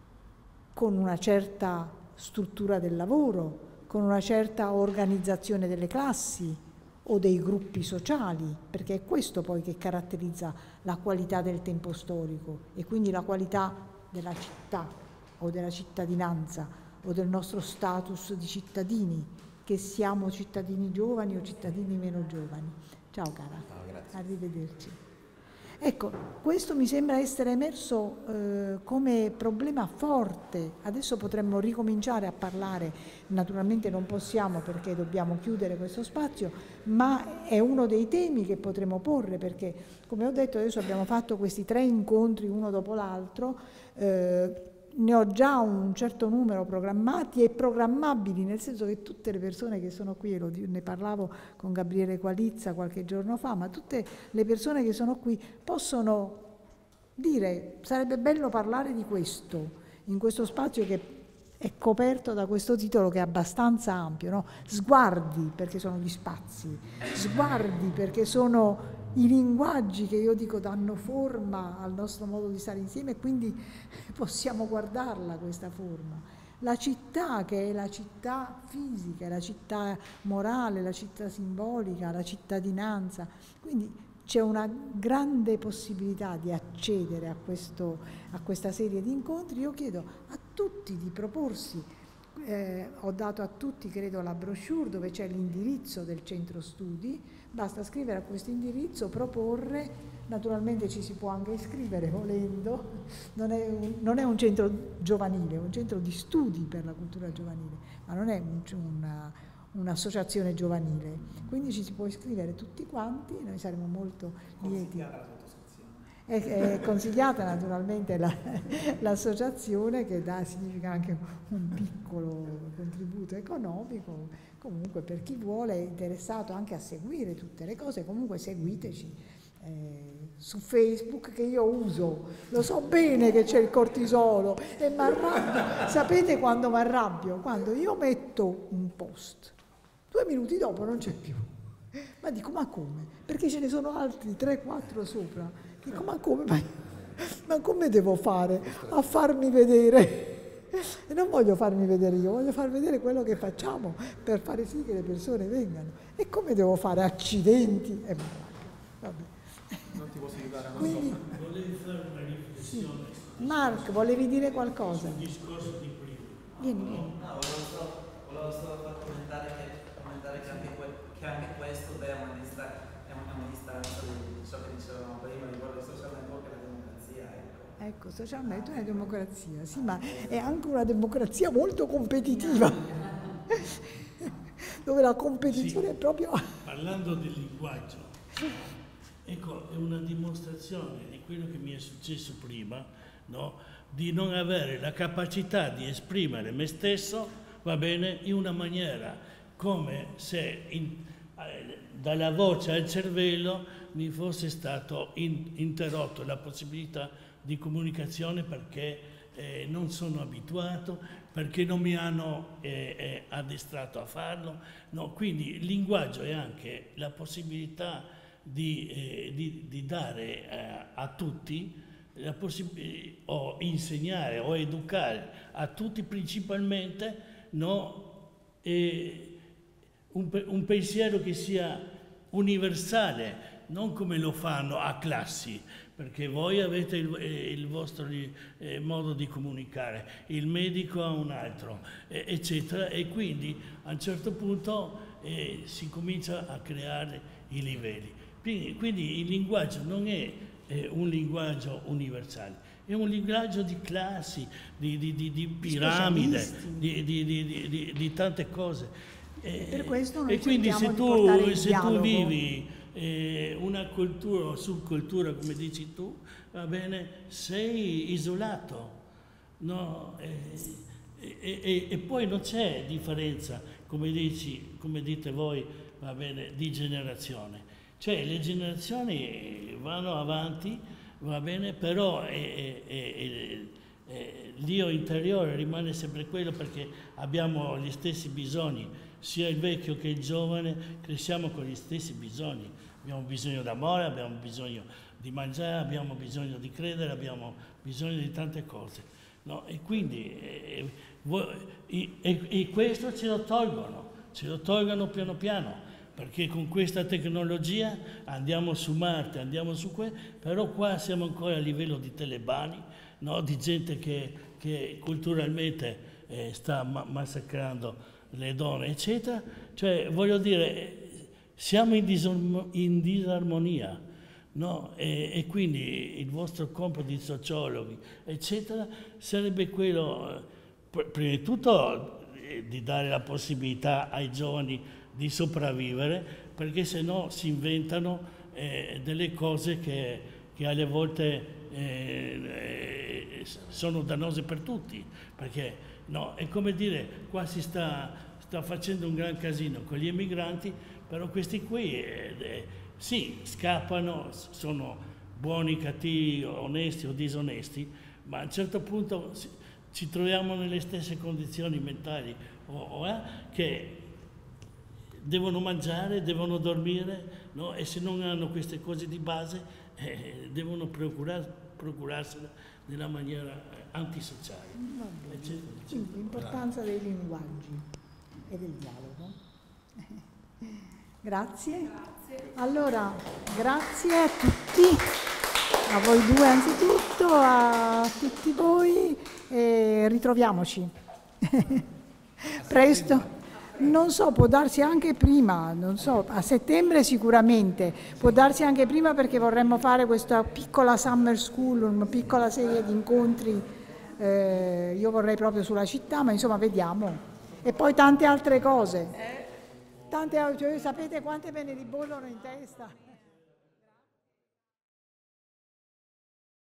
Speaker 1: con una certa struttura del lavoro, con una certa organizzazione delle classi o dei gruppi sociali, perché è questo poi che caratterizza la qualità del tempo storico e quindi la qualità della città o della cittadinanza o del nostro status di cittadini, che siamo cittadini giovani o cittadini meno giovani. Ciao cara,
Speaker 5: Ciao, grazie.
Speaker 1: arrivederci. Ecco, questo mi sembra essere emerso eh, come problema forte. Adesso potremmo ricominciare a parlare, naturalmente non possiamo perché dobbiamo chiudere questo spazio, ma è uno dei temi che potremo porre perché, come ho detto, adesso abbiamo fatto questi tre incontri uno dopo l'altro, eh, ne ho già un certo numero programmati e programmabili, nel senso che tutte le persone che sono qui, lo, ne parlavo con Gabriele Qualizza qualche giorno fa, ma tutte le persone che sono qui possono dire sarebbe bello parlare di questo, in questo spazio che è coperto da questo titolo che è abbastanza ampio, no? Sguardi perché sono gli spazi, sguardi perché sono i linguaggi che io dico danno forma al nostro modo di stare insieme e quindi possiamo guardarla questa forma. La città che è la città fisica, la città morale, la città simbolica, la cittadinanza, quindi c'è una grande possibilità di accedere a, questo, a questa serie di incontri. Io chiedo a tutti di proporsi, eh, ho dato a tutti credo la brochure dove c'è l'indirizzo del centro studi, basta scrivere a questo indirizzo, proporre, naturalmente ci si può anche iscrivere volendo, non è un, non è un centro giovanile, è un centro di studi per la cultura giovanile, ma non è un, una, un'associazione giovanile, quindi ci si può iscrivere tutti quanti, noi saremo molto lieti. È, è consigliata naturalmente la, l'associazione che dà, significa anche un piccolo contributo economico, comunque per chi vuole è interessato anche a seguire tutte le cose, comunque seguiteci eh, su Facebook che io uso, lo so bene che c'è il cortisolo e mi arrabbio, sapete quando mi arrabbio? Quando io metto un post, due minuti dopo non c'è più, ma dico ma come? Perché ce ne sono altri tre quattro sopra. Dico, ma come, ma, ma come devo fare a farmi vedere? E non voglio farmi vedere io, voglio far vedere quello che facciamo per fare sì che le persone vengano. E come devo fare? Accidenti? E vabbè.
Speaker 3: Non ti posso aiutare, non
Speaker 1: Quindi,
Speaker 3: so.
Speaker 2: Volevi fare una riflessione.
Speaker 1: Sì. Mark, volevi dire qualcosa?
Speaker 2: Sul discorso di prima.
Speaker 1: Vieni, vieni.
Speaker 9: No, volevo solo, volevo solo far commentare che, commentare che, anche, que, che anche questo è una, distra, è una distanza di ciò che dicevamo prima riguardo ai social network e la democrazia. Ecco,
Speaker 1: ecco social network è una democrazia, sì, ma è anche una democrazia molto competitiva, dove la competizione
Speaker 2: Sì.
Speaker 1: è proprio...
Speaker 2: Parlando del linguaggio, ecco, è una dimostrazione di quello che mi è successo prima, no? Di non avere la capacità di esprimere me stesso, va bene, in una maniera come se in, eh, dalla voce al cervello mi fosse stato in, interrotto la possibilità di comunicazione perché eh, non sono abituato, perché non mi hanno eh, eh, addestrato a farlo. No, quindi il linguaggio è anche la possibilità di, eh, di, di dare eh, a tutti la possibilità, o insegnare o educare a tutti principalmente, no, eh, un, un pensiero che sia universale, non come lo fanno a classi, perché voi avete il, il vostro eh, modo di comunicare, il medico ha un altro, eh, eccetera, e quindi a un certo punto eh, si comincia a creare i livelli. Quindi, quindi il linguaggio non è eh, un linguaggio universale, è un linguaggio di classi, di, di, di, di piramide, di, di, di, di, di tante cose.
Speaker 1: E per questo noi
Speaker 2: e quindi se
Speaker 1: di
Speaker 2: tu, se
Speaker 1: dialogo.
Speaker 2: tu vivi eh, una cultura o subcultura, come dici tu, va bene, sei isolato, no? E, e, e, e poi non c'è differenza, come, dici, come dite voi, va bene, di generazione. Cioè le generazioni vanno avanti, va bene, però eh, eh, eh, l'io interiore rimane sempre quello perché abbiamo gli stessi bisogni, sia il vecchio che il giovane, cresciamo con gli stessi bisogni. Abbiamo bisogno d'amore, abbiamo bisogno di mangiare, abbiamo bisogno di credere, abbiamo bisogno di tante cose. No? E quindi eh, e, e, e questo ce lo tolgono, ce lo tolgono piano piano, perché con questa tecnologia andiamo su Marte, andiamo su questo, però qua siamo ancora a livello di talebani, no? Di gente che, che culturalmente eh, sta ma massacrando le donne, eccetera. Cioè, voglio dire, siamo in, disarmo in disarmonia. No? E, e quindi il vostro compito di sociologhi, eccetera, sarebbe quello, eh, prima di tutto, eh, di dare la possibilità ai giovani di sopravvivere, perché se no si inventano eh, delle cose che, che alle volte eh, sono dannose per tutti, perché no, è come dire, qua si sta, sta facendo un gran casino con gli emigranti, però questi qui eh, eh, sì, scappano, sono buoni, cattivi, onesti o disonesti, ma a un certo punto ci troviamo nelle stesse condizioni mentali o, o, eh, che devono mangiare, devono dormire, no? E se non hanno queste cose di base eh, devono procurar, procurarsela nella maniera antisociale.
Speaker 1: L'importanza dei linguaggi e del dialogo. Grazie. Grazie. Allora, grazie a tutti, a voi due anzitutto, a tutti voi e ritroviamoci. Presto. Non so, può darsi anche prima, non so, a settembre sicuramente, può darsi anche prima perché vorremmo fare questa piccola summer school, una piccola serie di incontri, eh, io vorrei proprio sulla città, ma insomma vediamo. E poi tante altre cose. Tante, cioè, sapete quante me ne ribollono in testa?